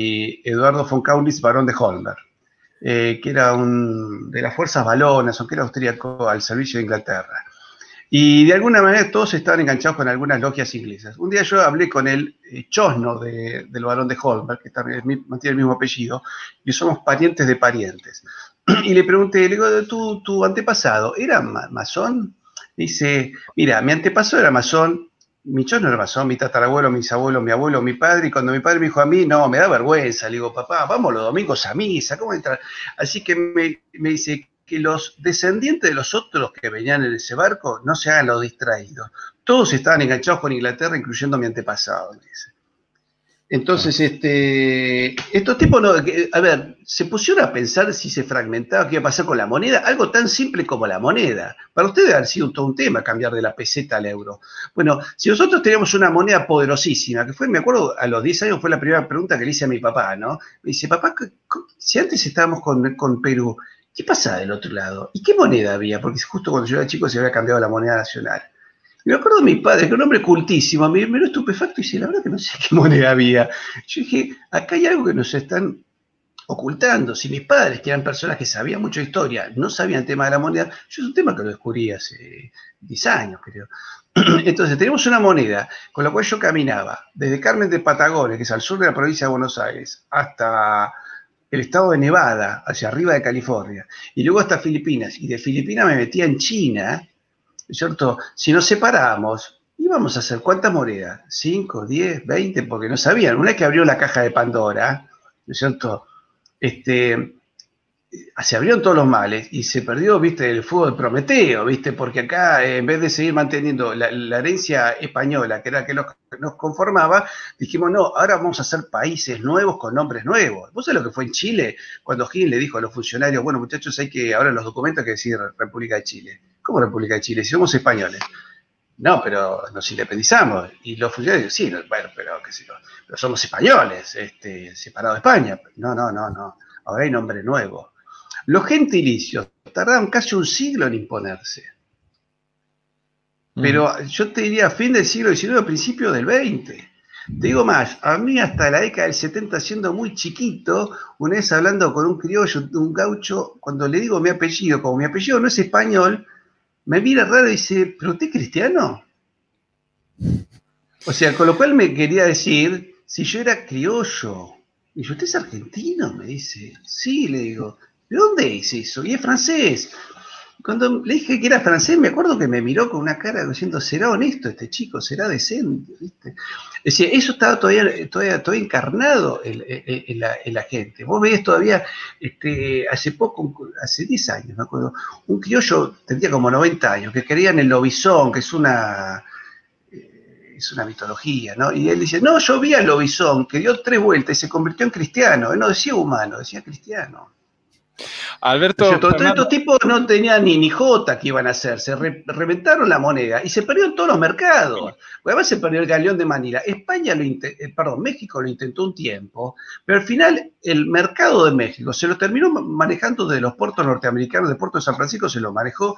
y Eduardo von Kaunitz, barón de Holmberg, eh, que era un, de las fuerzas valonas, aunque era austríaco, al servicio de Inglaterra. Y de alguna manera todos estaban enganchados con algunas logias inglesas. Un día yo hablé con el eh, chosno de, del barón de Holmberg, que también mantiene el mismo apellido, y somos parientes de parientes. Y le pregunté, le digo, ¿tu, tu antepasado era ma masón? Dice, mira, mi antepasado era masón, mi chosno era masón, mi tatarabuelo, mis abuelos, mi abuelo, mi padre, y cuando mi padre me dijo a mí, no, me da vergüenza, le digo, papá, vamos los domingos a misa, ¿cómo entrar? Así que me, me dice que los descendientes de los otros que venían en ese barco no se hagan los distraídos. Todos estaban enganchados con Inglaterra, incluyendo mi antepasado, me dice. Entonces, este, estos tipos, no, a ver, se pusieron a pensar si se fragmentaba, qué iba a pasar con la moneda, algo tan simple como la moneda. Para ustedes debe haber sido todo un tema cambiar de la peseta al euro. Bueno, si nosotros teníamos una moneda poderosísima, que fue, me acuerdo, a los diez años fue la primera pregunta que le hice a mi papá, ¿no? Me dice, papá, si antes estábamos con, con Perú, ¿qué pasaba del otro lado? ¿Y qué moneda había? Porque justo cuando yo era chico se había cambiado la moneda nacional. Y me acuerdo de mi padre, que era un hombre cultísimo, me miró estupefacto y dice, la verdad que no sé qué moneda había. Yo dije, acá hay algo que nos están ocultando. Si mis padres, que eran personas que sabían mucho de historia, no sabían el tema de la moneda, yo es un tema que lo descubrí hace diez años, creo. Entonces, tenemos una moneda con la cual yo caminaba desde Carmen de Patagones, que es al sur de la provincia de Buenos Aires, hasta el estado de Nevada, hacia arriba de California, y luego hasta Filipinas. Y de Filipinas me metía en China, ¿cierto? Si nos separamos, íbamos a hacer ¿cuántas monedas? ¿cinco, diez, veinte? Porque no sabían. Una vez que abrió la caja de Pandora, ¿no es cierto? Este, se abrieron todos los males y se perdió, viste, el fuego de Prometeo, viste, porque acá, eh, en vez de seguir manteniendo la, la herencia española, que era la que nos, nos conformaba, dijimos, no, ahora vamos a hacer países nuevos con nombres nuevos. ¿Vos sabés lo que fue en Chile? Cuando Higgins le dijo a los funcionarios, bueno, muchachos, hay que, ahora en los documentos hay que decir República de Chile. ¿Cómo República de Chile? Si somos españoles. no, pero nos independizamos. Y los funcionarios, sí, no, bueno, pero, qué sé yo, pero somos españoles, este, separados de España. No, no, no, no, ahora hay nombre nuevo. Los gentilicios tardaron casi un siglo en imponerse. Pero uh-huh. yo te diría fin del siglo diecinueve, principio del veinte. Te digo más, a mí hasta la década del setenta, siendo muy chiquito, una vez hablando con un criollo, un gaucho, cuando le digo mi apellido, como mi apellido no es español, me mira raro y dice, ¿pero usted es cristiano? O sea, con lo cual me quería decir, si yo era criollo. Y yo, ¿usted es argentino? Me dice. Sí, le digo. ¿De dónde es eso? Y es francés. Cuando le dije que era francés, me acuerdo que me miró con una cara diciendo, será honesto este chico, será decente, ¿viste? Es decir, eso estaba todavía, todavía, todavía encarnado en, en, en, la, en la gente. Vos veías todavía, este, hace poco, hace diez años, me acuerdo, un criollo, tendría como noventa años, que creía en el lobizón, que es una, eh, es una mitología, ¿no? Y él dice, no, yo vi al lobizón, que dio tres vueltas y se convirtió en cristiano. Él no decía humano, decía cristiano. Alberto, Todos estos tipos no tenían ni, ni jota que iban a hacer, se re, reventaron la moneda y se perdieron todos los mercados. Además se perdió el galeón de Manila. España lo eh, perdón, México lo intentó un tiempo, pero al final el mercado de México se lo terminó manejando desde los puertos norteamericanos, de Puerto de San Francisco se lo manejó,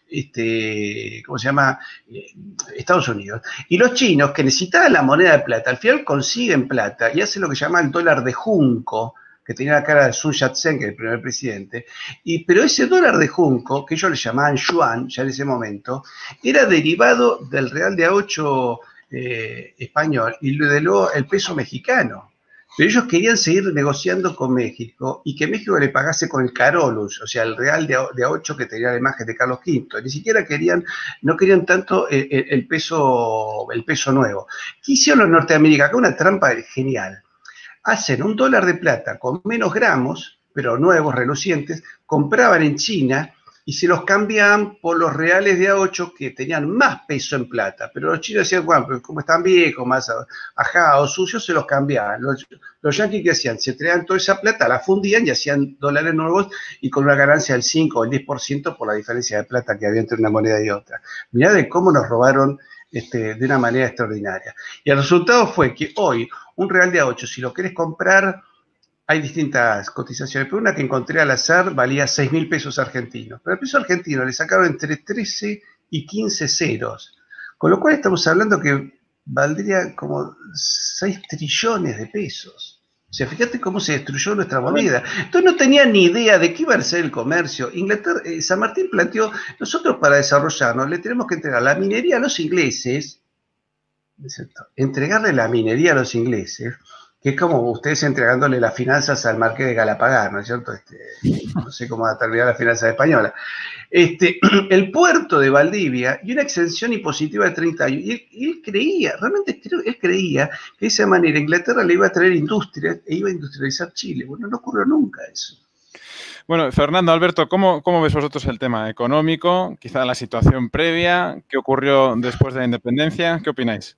este, ¿cómo se llama? Eh, Estados Unidos. Y los chinos que necesitaban la moneda de plata, al final consiguen plata y hacen lo que se llama el dólar de junco, que tenía la cara de Sun Yat-sen, que es el primer presidente, y, pero ese dólar de junco, que ellos le llamaban yuan, ya en ese momento, era derivado del real de a ocho eh, español y de luego el peso mexicano. Pero ellos querían seguir negociando con México y que México le pagase con el Carolus, o sea, el real de a, de a ocho que tenía la imagen de Carlos quinto. Ni siquiera querían, no querían tanto el, el, peso, el peso nuevo. ¿Qué hicieron los norteamericanos? Acá una trampa genial. Hacen un dólar de plata con menos gramos, pero nuevos, relucientes, compraban en China y se los cambiaban por los reales de a ocho que tenían más peso en plata. Pero los chinos decían, bueno, pero como están viejos, más ajados, sucios, se los cambiaban. Los, los yanquis que hacían, se traían toda esa plata, la fundían y hacían dólares nuevos y con una ganancia del cinco o el diez por ciento por la diferencia de plata que había entre una moneda y otra. Mirá de cómo nos robaron Este, de una manera extraordinaria. Y el resultado fue que hoy un real de a ocho, si lo querés comprar, hay distintas cotizaciones, pero una que encontré al azar valía seis mil pesos argentinos. Pero el peso argentino le sacaron entre trece y quince ceros, con lo cual estamos hablando que valdría como seis trillones de pesos. O sea, fíjate cómo se destruyó nuestra moneda. Entonces no tenían ni idea de qué iba a ser el comercio. Inglaterra, eh, San Martín planteó, nosotros para desarrollarnos le tenemos que entregar la minería a los ingleses, ¿cierto? Entregarle la minería a los ingleses, que es como ustedes entregándole las finanzas al marqués de Galapagar, ¿no es cierto? Este, no sé cómo va a terminar las finanzas españolas. Este, el puerto de Valdivia y una exención impositiva de treinta años. Y él, él creía, realmente creo, él creía que de esa manera Inglaterra le iba a traer industria e iba a industrializar Chile. Bueno, no ocurrió nunca eso. Bueno, Fernando, Alberto, ¿cómo, cómo ves vosotros el tema económico? Quizá la situación previa, ¿qué ocurrió después de la independencia? ¿Qué opináis?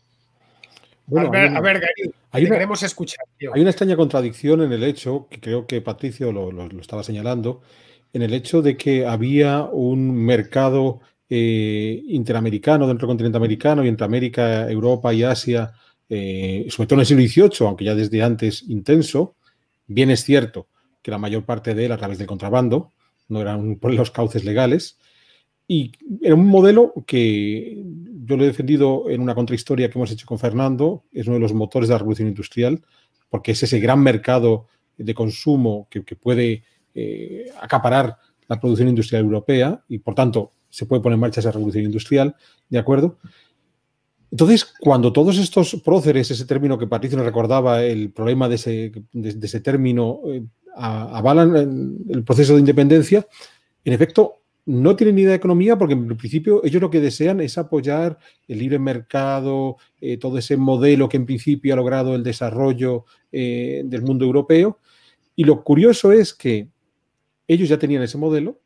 Bueno, a ver, una, a ver Gary, te una, queremos escuchar. Tío. Hay una extraña contradicción en el hecho, que creo que Patricio lo, lo, lo estaba señalando, en el hecho de que había un mercado eh, interamericano, dentro del continente americano y entre América, Europa y Asia, eh, sobre todo en el siglo dieciocho, aunque ya desde antes intenso. Bien es cierto que la mayor parte de él a través del contrabando, no eran por los cauces legales, y era un modelo que yo lo he defendido en una contrahistoria que hemos hecho con Fernando, es uno de los motores de la revolución industrial, porque es ese gran mercado de consumo que, que puede eh, acaparar la producción industrial europea y, por tanto, se puede poner en marcha esa revolución industrial, ¿de acuerdo? Entonces, cuando todos estos próceres, ese término que Patricio nos recordaba, el problema de ese, de, de ese término, eh, avalan el proceso de independencia, en efecto, no tienen ni idea de economía porque en principio ellos lo que desean es apoyar el libre mercado, eh, todo ese modelo que en principio ha logrado el desarrollo eh, del mundo europeo. Y lo curioso es que ellos ya tenían ese modelo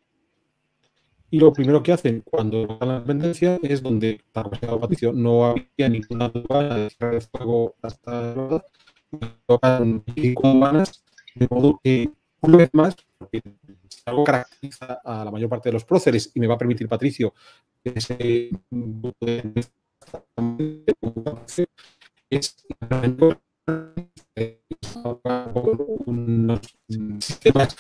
y lo primero que hacen cuando dan la independencia es donde, para como Patricio, no había ninguna aduana de cierre de fuego hasta la aduanas, de modo que una vez más, porque algo caracteriza a la mayor parte de los próceres, y me va a permitir, Patricio, que ese es unos sistemas.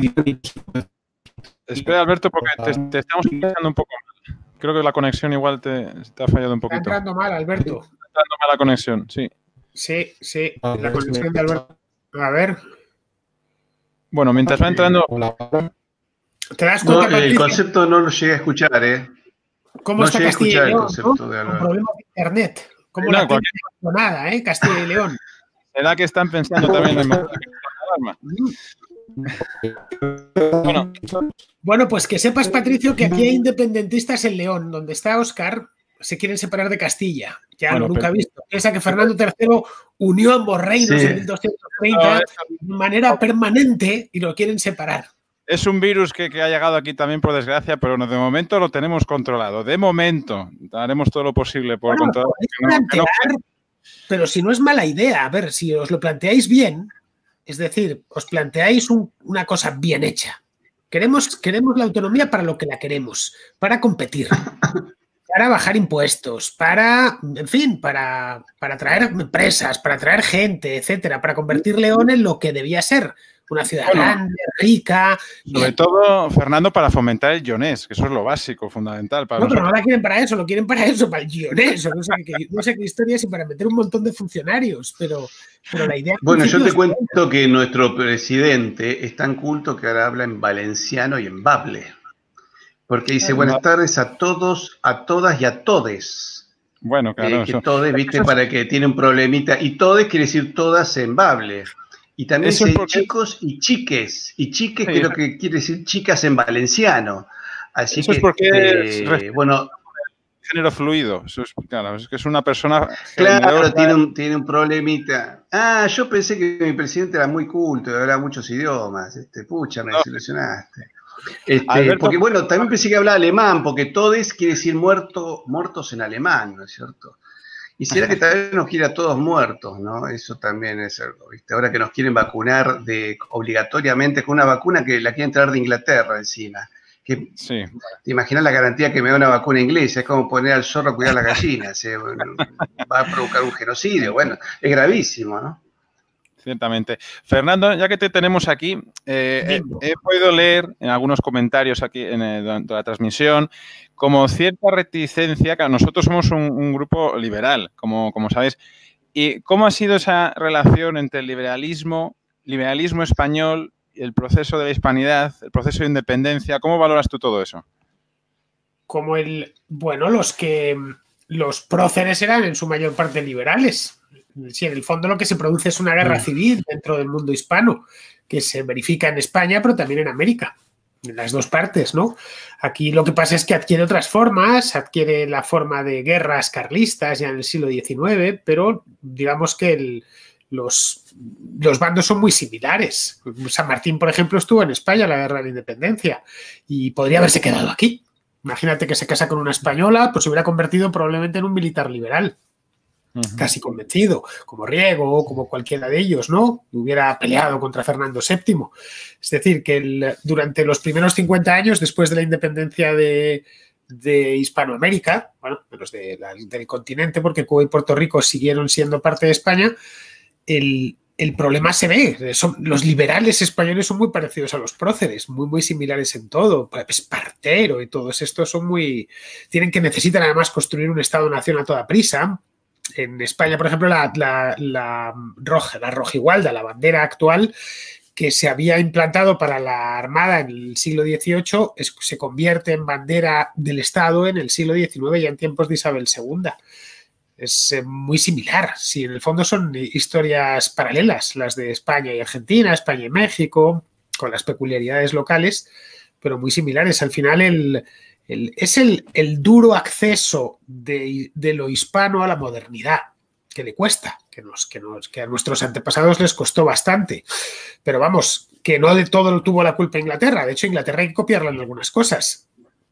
Espera, Alberto, porque te, te estamos escuchando un poco mal. Creo que la conexión igual te, te ha fallado un poquito. Está entrando mal, Alberto. Está entrando mal la conexión, sí. Sí, sí, la conexión de Alberto. A ver. Bueno, mientras va entrando... ¿Te das cuenta, no, el concepto no lo llegué a escuchar, ¿eh? ¿Cómo no está llegué Castilla a escuchar y León, el concepto ¿no? de Con problemas de internet. ¿Cómo No, la cualquier... tengo nada, eh? Castilla y León. ¿Será que están pensando también en la alarma? Bueno. bueno, pues que sepas, Patricio, que aquí hay independentistas en León, donde está Óscar, se quieren separar de Castilla. Ya bueno, lo nunca he visto. Piensa que Fernando tercero unió ambos reinos sí. en mil doscientos treinta no, de manera permanente y lo quieren separar. Es un virus que, que ha llegado aquí también por desgracia, pero no, de momento lo tenemos controlado. De momento haremos todo lo posible por bueno, controlar. Que no, que no... Pero si no es mala idea, a ver, si os lo planteáis bien, es decir, os planteáis un, una cosa bien hecha. Queremos, queremos la autonomía para lo que la queremos, para competir. Para bajar impuestos, para, en fin, para, para atraer empresas, para atraer gente, etcétera, para convertir León en lo que debía ser, una ciudad bueno, grande, rica. Sobre bien. todo, Fernando, para fomentar el lionés, que eso es lo básico, fundamental. Para no, nosotros. Pero no la quieren para eso, lo quieren para eso, para el lionés, no sé qué, no sé qué historia, y para meter un montón de funcionarios, pero, pero la idea... Bueno, yo te cuento es... que nuestro presidente es tan culto que ahora habla en valenciano y en bable. Porque dice buenas tardes a todos, a todas y a todes. Bueno, claro. Eh, que todes, viste, para que tiene un problemita. Y todes quiere decir todas en bable. Y también dice porque... chicos y chiques. Y chiques sí, creo que quiere decir chicas en valenciano. Así eso que, es porque eh, es bueno... género fluido. Eso es, claro, es que es una persona... Claro, generosa. tiene un, tiene un problemita. Ah, yo pensé que mi presidente era muy culto y hablaba muchos idiomas. Este, pucha, me no. desilusionaste. Este, porque bueno, también pensé que hablaba alemán, porque todes quiere decir muerto, muertos en alemán, ¿no es cierto? Y será que también nos quiere a todos muertos, ¿no? Eso también es algo, ¿viste? Ahora que nos quieren vacunar de, obligatoriamente con una vacuna que la quieren traer de Inglaterra encima. Que, sí. ¿Te imaginas la garantía que me da una vacuna inglesa? Es como poner al zorro a cuidar las gallinas. ¿eh? Bueno, va a provocar un genocidio. Bueno, es gravísimo, ¿no? Ciertamente. Fernando, ya que te tenemos aquí, eh, he, he podido leer en algunos comentarios aquí en el, durante la transmisión como cierta reticencia, que nosotros somos un, un grupo liberal, como, como sabéis. ¿Y cómo ha sido esa relación entre el liberalismo, liberalismo español, el proceso de la hispanidad, el proceso de independencia? ¿Cómo valoras tú todo eso? Como el, bueno, los que los próceres eran en su mayor parte liberales. Sí, en el fondo lo que se produce es una guerra civil dentro del mundo hispano, que se verifica en España, pero también en América, en las dos partes, ¿no? Aquí lo que pasa es que adquiere otras formas, adquiere la forma de guerras carlistas ya en el siglo diecinueve, pero digamos que el, los, los bandos son muy similares. San Martín, por ejemplo, estuvo en España en la guerra de la independencia y podría haberse quedado aquí. Imagínate que se casa con una española, pues se hubiera convertido probablemente en un militar liberal. Casi convencido, como Riego, como cualquiera de ellos, ¿no? Hubiera peleado contra Fernando séptimo. Es decir, que el, durante los primeros cincuenta años, después de la independencia de, de Hispanoamérica, bueno, menos de la, del continente, porque Cuba y Puerto Rico siguieron siendo parte de España, el, el problema se ve. Son, los liberales españoles son muy parecidos a los próceres, muy, muy similares en todo. Espartero y todos estos son muy... Tienen que necesitan además construir un Estado-nación a toda prisa. En España, por ejemplo, la, la, la roja, la rojigualda, la bandera actual que se había implantado para la Armada en el siglo dieciocho, es, se convierte en bandera del Estado en el siglo diecinueve, ya en tiempos de Isabel segunda. Es eh, muy similar. Sí, en el fondo son historias paralelas, las de España y Argentina, España y México, con las peculiaridades locales, pero muy similares. Al final, el... El, es el, el duro acceso de, de lo hispano a la modernidad, que le cuesta, que, nos, que, nos, que a nuestros antepasados les costó bastante. Pero vamos, que no de todo tuvo la culpa Inglaterra. De hecho, Inglaterra hay que copiarla en algunas cosas.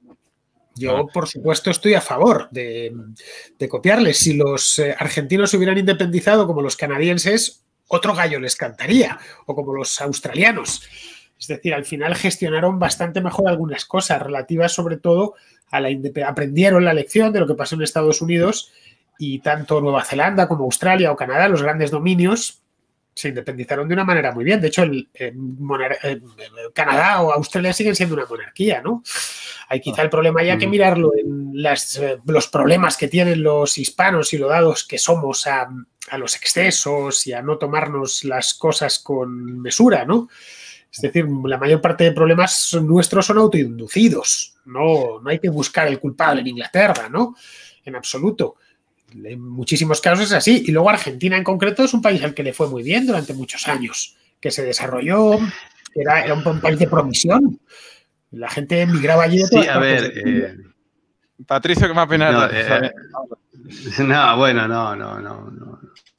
Yo, por supuesto, estoy a favor de, de copiarles. Si los eh, argentinos se hubieran independizado como los canadienses, otro gallo les cantaría, o como los australianos. Es decir, al final gestionaron bastante mejor algunas cosas relativas sobre todo a la independencia. Aprendieron la lección de lo que pasó en Estados Unidos y tanto Nueva Zelanda como Australia o Canadá, los grandes dominios, se independizaron de una manera muy bien. De hecho, el, el, el, el Canadá o Australia siguen siendo una monarquía, ¿no? Hay quizá el problema ya que mirarlo en las, los problemas que tienen los hispanos y lo dados que somos a, a los excesos y a no tomarnos las cosas con mesura, ¿no? Es decir, la mayor parte de problemas nuestros son autoinducidos. No, no hay que buscar el culpable en Inglaterra, ¿no? En absoluto. En muchísimos casos es así. Y luego Argentina en concreto es un país al que le fue muy bien durante muchos años, que se desarrolló, era, era un país de promisión. La gente emigraba allí de todas Sí, a ver... Eh, Patricio, ¿qué más opinas? No, eh, no, bueno, no, no, no, no.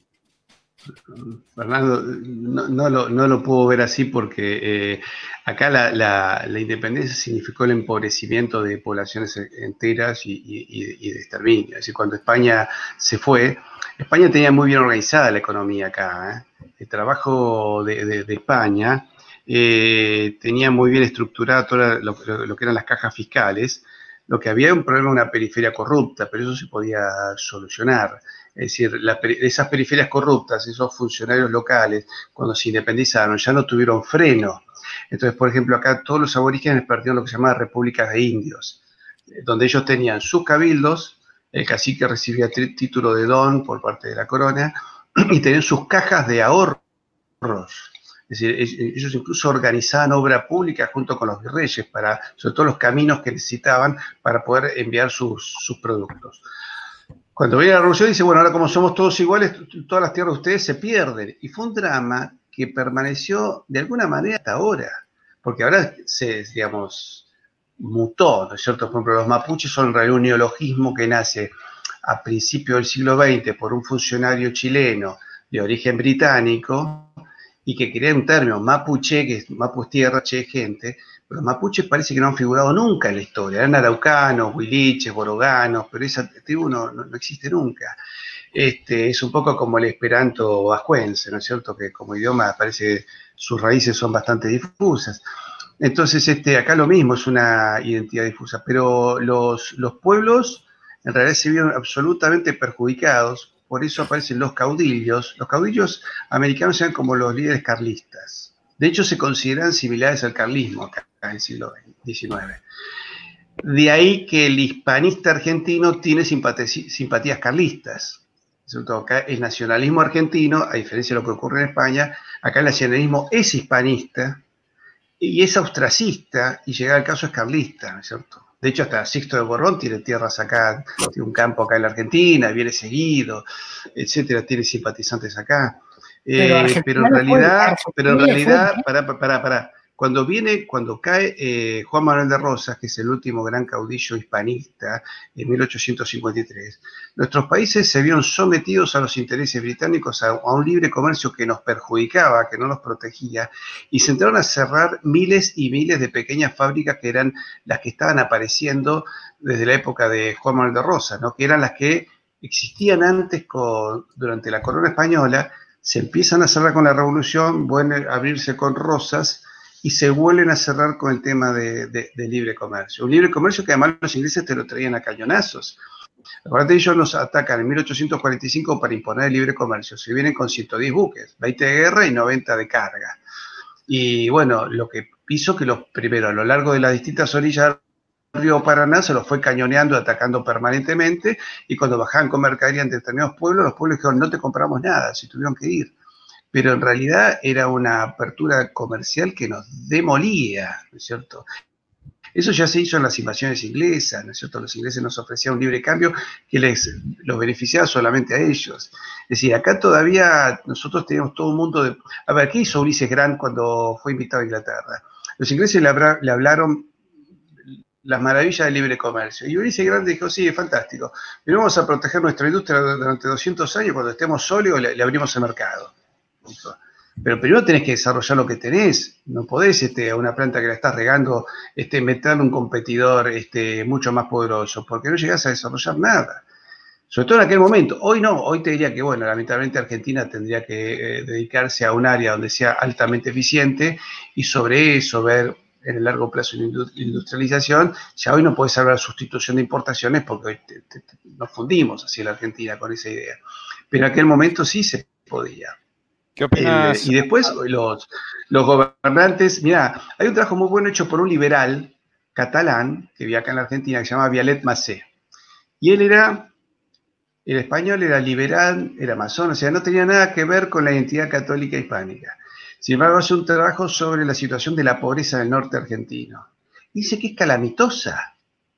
Fernando, no, no, lo, no lo puedo ver así porque eh, acá la, la, la independencia significó el empobrecimiento de poblaciones enteras y, y, y de exterminio. Es decir, cuando España se fue, España tenía muy bien organizada la economía acá. ¿eh? El trabajo de, de, de España eh, tenía muy bien estructurado todo lo, lo, lo que eran las cajas fiscales. Lo que había era un problema de una periferia corrupta, pero eso se podía solucionar. Es decir, la, esas periferias corruptas, esos funcionarios locales, cuando se independizaron, ya no tuvieron freno. Entonces, por ejemplo, acá todos los aborígenes perdieron lo que se llama repúblicas de indios, donde ellos tenían sus cabildos, el cacique recibía título de don por parte de la corona, y tenían sus cajas de ahorros. Es decir, ellos incluso organizaban obra pública junto con los virreyes, para, sobre todo los caminos que necesitaban para poder enviar sus, sus productos. Cuando viene la revolución dice, bueno, ahora como somos todos iguales, todas las tierras de ustedes se pierden. Y fue un drama que permaneció de alguna manera hasta ahora, porque ahora se, digamos, mutó, ¿no es cierto? Por ejemplo, los mapuches son en realidad un neologismo que nace a principios del siglo veinte por un funcionario chileno de origen británico, y que crea un término, mapuche, que es mapu es tierra, che es gente, pero los mapuches parece que no han figurado nunca en la historia, eran araucanos, huiliches, boroganos, pero esa tribu no, no, no existe nunca. Este, es un poco como el esperanto vascuense, ¿no es cierto?, que como idioma parece que sus raíces son bastante difusas. Entonces, este, acá lo mismo, es una identidad difusa, pero los, los pueblos en realidad se vieron absolutamente perjudicados. Por eso aparecen los caudillos. Los caudillos americanos eran como los líderes carlistas. De hecho, se consideran similares al carlismo acá en el siglo diecinueve. De ahí que el hispanista argentino tiene simpatías carlistas. Sobre todo acá el nacionalismo argentino, a diferencia de lo que ocurre en España, acá el nacionalismo es hispanista y es austracista, y llegado al caso es carlista, ¿no es cierto? De hecho, hasta Sixto de Borbón tiene tierras acá, tiene un campo acá en la Argentina, viene seguido, etcétera, tiene simpatizantes acá. Eh, pero, pero en realidad, pero en realidad, pará, pará, pará. Cuando viene, cuando cae eh, Juan Manuel de Rosas, que es el último gran caudillo hispanista, en mil ochocientos cincuenta y tres, nuestros países se vieron sometidos a los intereses británicos, a, a un libre comercio que nos perjudicaba, que no nos protegía, y se entraron a cerrar miles y miles de pequeñas fábricas que eran las que estaban apareciendo desde la época de Juan Manuel de Rosas, ¿no? Que eran las que existían antes con, durante la corona española, se empiezan a cerrar con la revolución, vuelven a abrirse con Rosas, y se vuelven a cerrar con el tema de, de, de libre comercio. Un libre comercio que además los ingleses te lo traían a cañonazos. Acuérdate, ellos nos atacan en mil ochocientos cuarenta y cinco para imponer el libre comercio. Se vienen con ciento diez buques, veinte de guerra y noventa de carga. Y bueno, lo que hizo que los primero, a lo largo de las distintas orillas del río Paraná, se los fue cañoneando, atacando permanentemente, y cuando bajaban con mercadería en determinados pueblos, los pueblos dijeron, no te compramos nada, se tuvieron que ir. Pero en realidad era una apertura comercial que nos demolía, ¿no es cierto? Eso ya se hizo en las invasiones inglesas, ¿no es cierto? Los ingleses nos ofrecían un libre cambio que les los beneficiaba solamente a ellos. Es decir, acá todavía nosotros teníamos todo un mundo de... A ver, ¿qué hizo Ulises Grant cuando fue invitado a Inglaterra? Los ingleses le, habla, le hablaron las maravillas del libre comercio. Y Ulises Grant dijo, sí, es fantástico, pero vamos a proteger nuestra industria durante doscientos años, cuando estemos sólidos le, le abrimos el mercado. Pero primero tenés que desarrollar lo que tenés, no podés este, a una planta que la estás regando este, meterle un competidor este, mucho más poderoso, porque no llegás a desarrollar nada. Sobre todo en aquel momento. Hoy no, hoy te diría que, bueno, lamentablemente Argentina tendría que eh, dedicarse a un área donde sea altamente eficiente y sobre eso ver en el largo plazo la industrialización. Ya hoy no puedes hablar de sustitución de importaciones porque hoy te, te, te, nos fundimos hacia la Argentina con esa idea. Pero en aquel momento sí se podía. ¿Qué opinas? Eh, y después los, los gobernantes, mira, hay un trabajo muy bueno hecho por un liberal catalán que vive acá en la Argentina que se llama Vialet Macé. Y él era, el español era liberal, era masón, o sea, no tenía nada que ver con la identidad católica hispánica. Sin embargo, hace un trabajo sobre la situación de la pobreza del norte argentino. Dice que es calamitosa.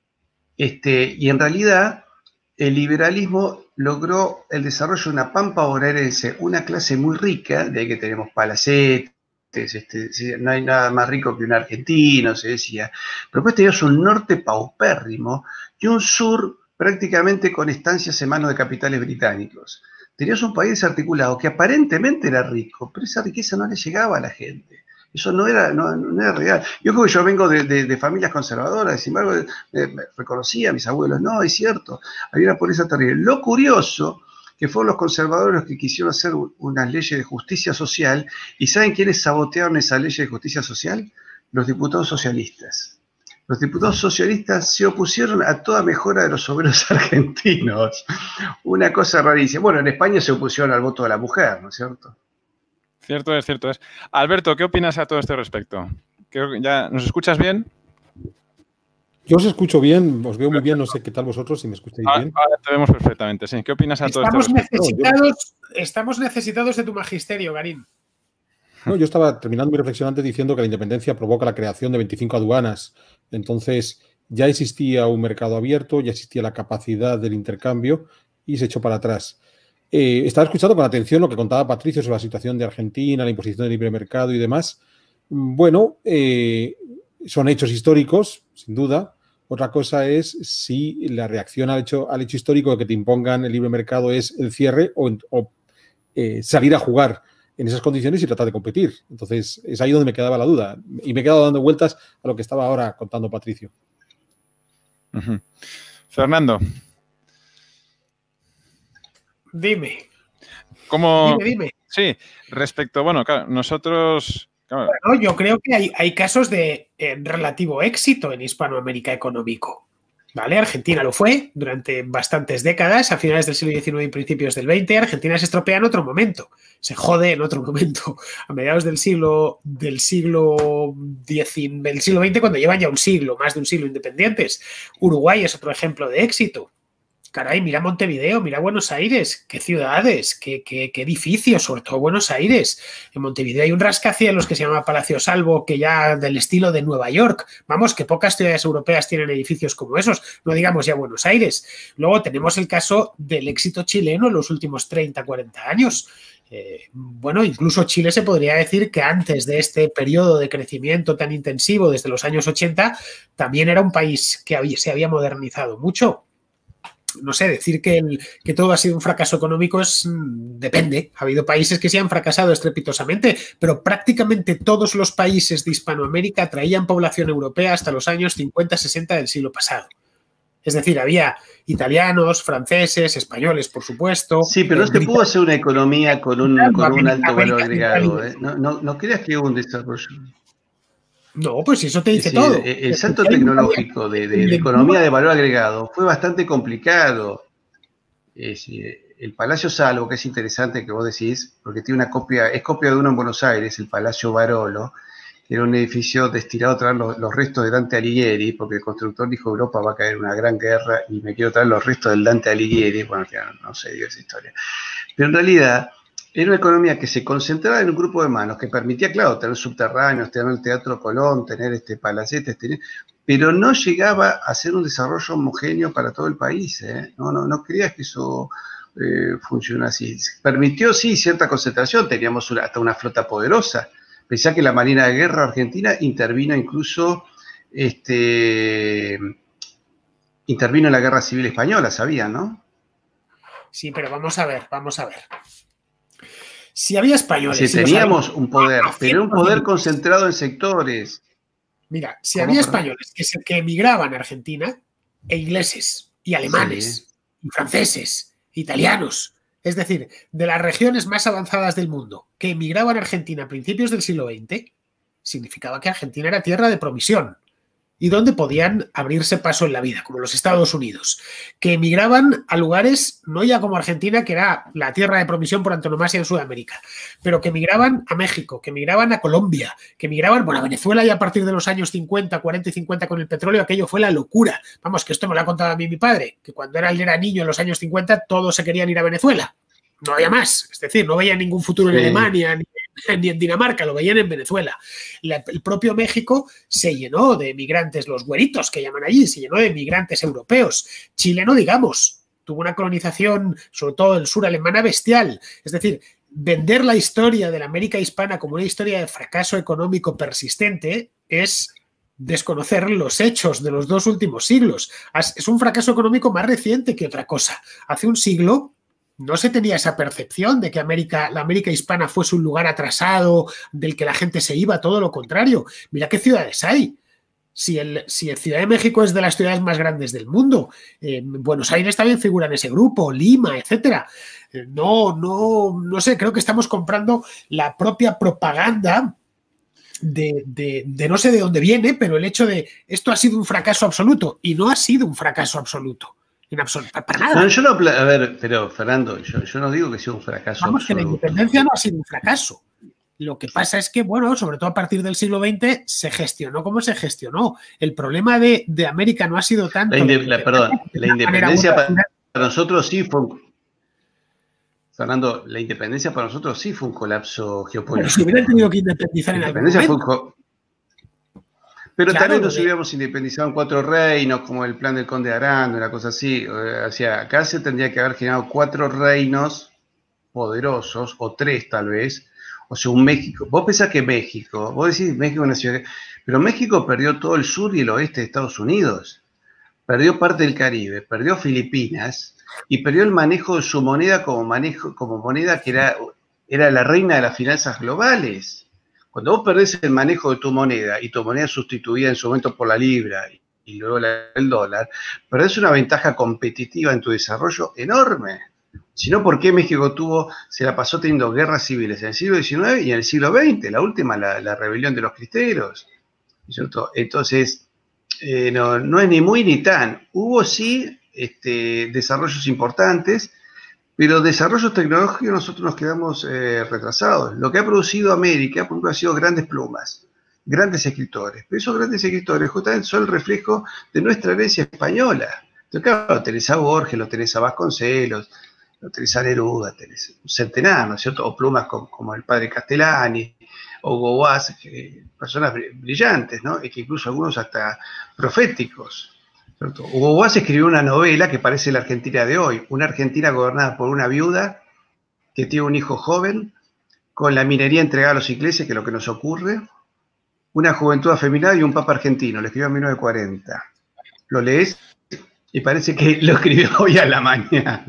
Este, y en realidad, el liberalismo logró el desarrollo de una pampa bonaerense, una clase muy rica, de ahí que tenemos palacetes, este, no hay nada más rico que un argentino, se decía. Pero después teníamos un norte paupérrimo y un sur prácticamente con estancias en manos de capitales británicos. Tenías un país desarticulado que aparentemente era rico, pero esa riqueza no le llegaba a la gente. Eso no era, no, no era real. Yo creo que yo vengo de, de, de familias conservadoras, sin embargo, eh, reconocía a mis abuelos. No, es cierto, había una pobreza terrible. Lo curioso que fueron los conservadores los que quisieron hacer unas leyes de justicia social, y ¿saben quiénes sabotearon esa ley de justicia social? Los diputados socialistas. Los diputados socialistas se opusieron a toda mejora de los obreros argentinos. Una cosa rarísima. Bueno, en España se opusieron al voto de la mujer, ¿no es cierto? Cierto es, cierto es. Alberto, ¿qué opinas a todo este respecto? Creo que ya, ¿nos escuchas bien? Yo os escucho bien, os veo muy bien, no sé qué tal vosotros, si me escucháis ah, bien. Ahora te vemos perfectamente, sí. ¿Qué opinas a todo estamos este respecto? necesitados, Estamos necesitados de tu magisterio, Garín. No, yo estaba terminando mi reflexión antes diciendo que la independencia provoca la creación de veinticinco aduanas. Entonces, ya existía un mercado abierto, ya existía la capacidad del intercambio y se echó para atrás. Eh, estaba escuchando con atención lo que contaba Patricio sobre la situación de Argentina, la imposición del libre mercado y demás. Bueno, eh, son hechos históricos, sin duda. Otra cosa es si la reacción al hecho, al hecho histórico de que te impongan el libre mercado es el cierre o, o eh, salir a jugar en esas condiciones y tratar de competir. Entonces, es ahí donde me quedaba la duda. Y me he quedado dando vueltas a lo que estaba ahora contando Patricio. Uh-huh. Fernando. Dime. ¿Cómo? Dime, dime. Sí, respecto, bueno, claro, nosotros... Claro. Bueno, yo creo que hay, hay casos de eh, relativo éxito en Hispanoamérica económico. ¿Vale? Argentina lo fue durante bastantes décadas, a finales del siglo diecinueve y principios del veinte. Argentina se estropea en otro momento, se jode en otro momento, a mediados del siglo del siglo diez, del siglo veinte, cuando llevan ya un siglo, más de un siglo independientes. Uruguay es otro ejemplo de éxito. Caray, mira Montevideo, mira Buenos Aires, qué ciudades, qué, qué, qué edificios, sobre todo Buenos Aires. En Montevideo hay un rascacielos que se llama Palacio Salvo, que ya del estilo de Nueva York. Vamos, que pocas ciudades europeas tienen edificios como esos, no digamos ya Buenos Aires. Luego tenemos el caso del éxito chileno en los últimos treinta, cuarenta años. Eh, bueno, incluso Chile se podría decir que antes de este periodo de crecimiento tan intensivo desde los años ochenta, también era un país que había, se había modernizado mucho. No sé, decir que, el, que todo ha sido un fracaso económico es depende. Ha habido países que sí han fracasado estrepitosamente, pero prácticamente todos los países de Hispanoamérica atraían población europea hasta los años cincuenta, sesenta del siglo pasado. Es decir, había italianos, franceses, españoles, por supuesto. Sí, pero no se pudo hacer una economía con un, con un alto valor agregado. ¿eh? No, no, no creas que hubo un desarrollo. No, pues eso te dice sí, todo. El, el salto tecnológico de, de, de economía de valor agregado fue bastante complicado. Es, el Palacio Salvo, que es interesante que vos decís, porque tiene una copia, es copia de uno en Buenos Aires, el Palacio Barolo, que era un edificio destinado a traer los, los restos de Dante Alighieri, porque el constructor dijo Europa va a caer una gran guerra y me quiero traer los restos del Dante Alighieri. Bueno, no, no sé, digo esa historia. Pero en realidad era una economía que se concentraba en un grupo de manos, que permitía, claro, tener subterráneos, tener el Teatro Colón, tener este palacetes, tener, pero no llegaba a ser un desarrollo homogéneo para todo el país. ¿eh? No, no, no creas que eso eh, funciona así. Permitió, sí, cierta concentración, teníamos una, hasta una flota poderosa. Pensá que la Marina de Guerra Argentina intervino incluso, este, intervino en la Guerra Civil Española, ¿sabían, no? Sí, pero vamos a ver, vamos a ver. Si había españoles... Si teníamos un poder, pero un poder concentrado en sectores. Mira, si había españoles que, se, que emigraban a Argentina, e ingleses, y alemanes, sí. franceses, italianos, es decir, de las regiones más avanzadas del mundo, que emigraban a Argentina a principios del siglo veinte, significaba que Argentina era tierra de provisión y donde podían abrirse paso en la vida, como los Estados Unidos, que emigraban a lugares, no ya como Argentina, que era la tierra de provisión por antonomasia en Sudamérica, pero que emigraban a México, que emigraban a Colombia, que emigraban, bueno, a Venezuela, y a partir de los años cincuenta, cuarenta y cincuenta con el petróleo, aquello fue la locura. Vamos, que esto me lo ha contado a mí mi padre, que cuando él era niño en los años cincuenta, todos se querían ir a Venezuela. No había más, es decir, no veían ningún futuro en sí. Alemania ni, ni en Dinamarca, lo veían en Venezuela. La, el propio México se llenó de migrantes, los güeritos que llaman allí, se llenó de migrantes europeos. Chile, no digamos, tuvo una colonización, sobre todo el sur alemana, bestial. Es decir, vender la historia de la América hispana como una historia de fracaso económico persistente es desconocer los hechos de los dos últimos siglos. Es un fracaso económico más reciente que otra cosa. Hace un siglo no se tenía esa percepción de que América, la América hispana fuese un lugar atrasado, del que la gente se iba, todo lo contrario. Mira qué ciudades hay. Si el, si el Ciudad de México es de las ciudades más grandes del mundo, eh, Buenos Aires también figura en ese grupo, Lima, etcétera. Eh, no, no, no sé, creo que estamos comprando la propia propaganda de, de, de no sé de dónde viene, pero el hecho de esto ha sido un fracaso absoluto, y no ha sido un fracaso absoluto. En absoluto, para nada. No, yo no, a ver, pero Fernando, yo, yo no digo que sea un fracaso Vamos, absoluto. Que la independencia no ha sido un fracaso. Lo que pasa es que, bueno, sobre todo a partir del siglo veinte, se gestionó como se gestionó. El problema de, de América no ha sido tanto... La inde la, perdón, la independencia para, para nosotros sí fue... Un, Fernando, la independencia para nosotros sí fue un colapso geopolítico. Pero si hubieran tenido que independizar en algún momento. Fue un, Pero claro, tal vez nos hubiéramos independizado en cuatro reinos, como el plan del Conde de Aranda, una cosa así. O sea, acá se tendría que haber generado cuatro reinos poderosos, o tres tal vez. O sea, un México. Vos pensás que México, vos decís México es una ciudad, pero México perdió todo el sur y el oeste de Estados Unidos. Perdió parte del Caribe, perdió Filipinas y perdió el manejo de su moneda como, manejo, como moneda que era, era la reina de las finanzas globales. Cuando vos perdés el manejo de tu moneda y tu moneda sustituida en su momento por la libra y luego el dólar, perdés una ventaja competitiva en tu desarrollo enorme. Si no, ¿por qué México tuvo, se la pasó teniendo guerras civiles en el siglo diecinueve y en el siglo veinte? La última, la, la rebelión de los cristeros. ¿Cierto? Entonces, eh, no, no es ni muy ni tan. Hubo sí este, desarrollos importantes, pero desarrollos tecnológicos nosotros nos quedamos eh, retrasados. Lo que ha producido América, por ejemplo, ha sido grandes plumas, grandes escritores. Pero esos grandes escritores justamente son el reflejo de nuestra herencia española. Entonces, claro, lo tenés a Borges, lo tenés a Vasconcelos, lo tenés a Neruda, tenés un centenar, ¿no es cierto? O plumas como, como el padre Castellani, o Hugo Boss, personas brillantes, ¿no? Y que incluso algunos hasta proféticos. ¿Cierto? Hugo Boss escribió una novela que parece la Argentina de hoy, una Argentina gobernada por una viuda que tiene un hijo joven, con la minería entregada a los ingleses, que es lo que nos ocurre, una juventud afeminada y un papa argentino, lo escribió en mil novecientos cuarenta. Lo lees y parece que lo escribió hoy a la mañana.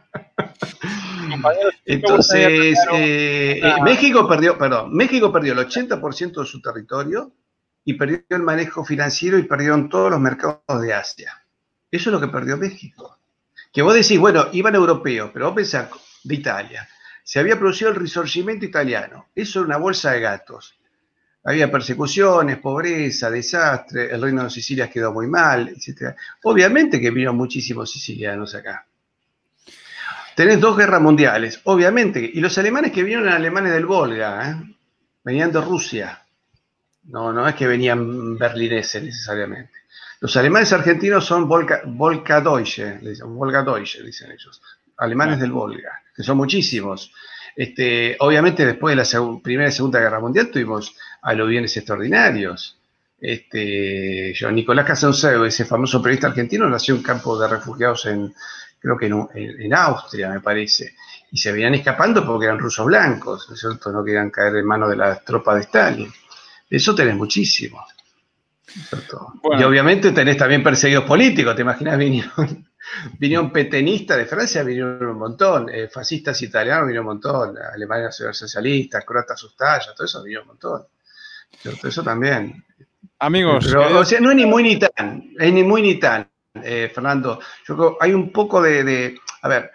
Entonces, eh, eh, México perdió, perdón, México perdió el ochenta por ciento de su territorio y perdió el manejo financiero y perdieron todos los mercados de Asia. Eso es lo que perdió México. Que vos decís, bueno, iban europeos, pero vos pensás, de Italia, se había producido el Risorgimento italiano, eso era una bolsa de gatos. Había persecuciones, pobreza, desastre, el reino de Sicilia quedó muy mal, etcétera. Obviamente que vinieron muchísimos sicilianos acá. Tenés dos guerras mundiales, obviamente, y los alemanes que vinieron eran alemanes del Volga, ¿eh? Venían de Rusia. No, no es que venían berlineses necesariamente. Los alemanes argentinos son Volga, Volga Deutsche, Volga Deutsche, dicen ellos, alemanes del Volga, que son muchísimos. Este, obviamente después de la Primera y Segunda Guerra Mundial tuvimos aluviones extraordinarios. Este, yo, Nicolás Casanseo, ese famoso periodista argentino, nació en un campo de refugiados en, creo que en, en Austria, me parece, y se venían escapando porque eran rusos blancos, ¿no es cierto? No querían caer en manos de las tropas de Stalin. Eso tenés muchísimo. Bueno. Y obviamente tenés también perseguidos políticos, ¿te imaginas? Vinieron, vinieron petenistas de Francia, vinieron un montón, eh, fascistas italianos vinieron un montón, alemanes socialistas, croatas sustallas, todo eso vinieron un montón. ¿Cierto? Eso también. Amigos. Pero, o sea, no es ni muy ni tan, es ni muy ni tan. eh, Fernando. Yo creo hay un poco de, de a ver,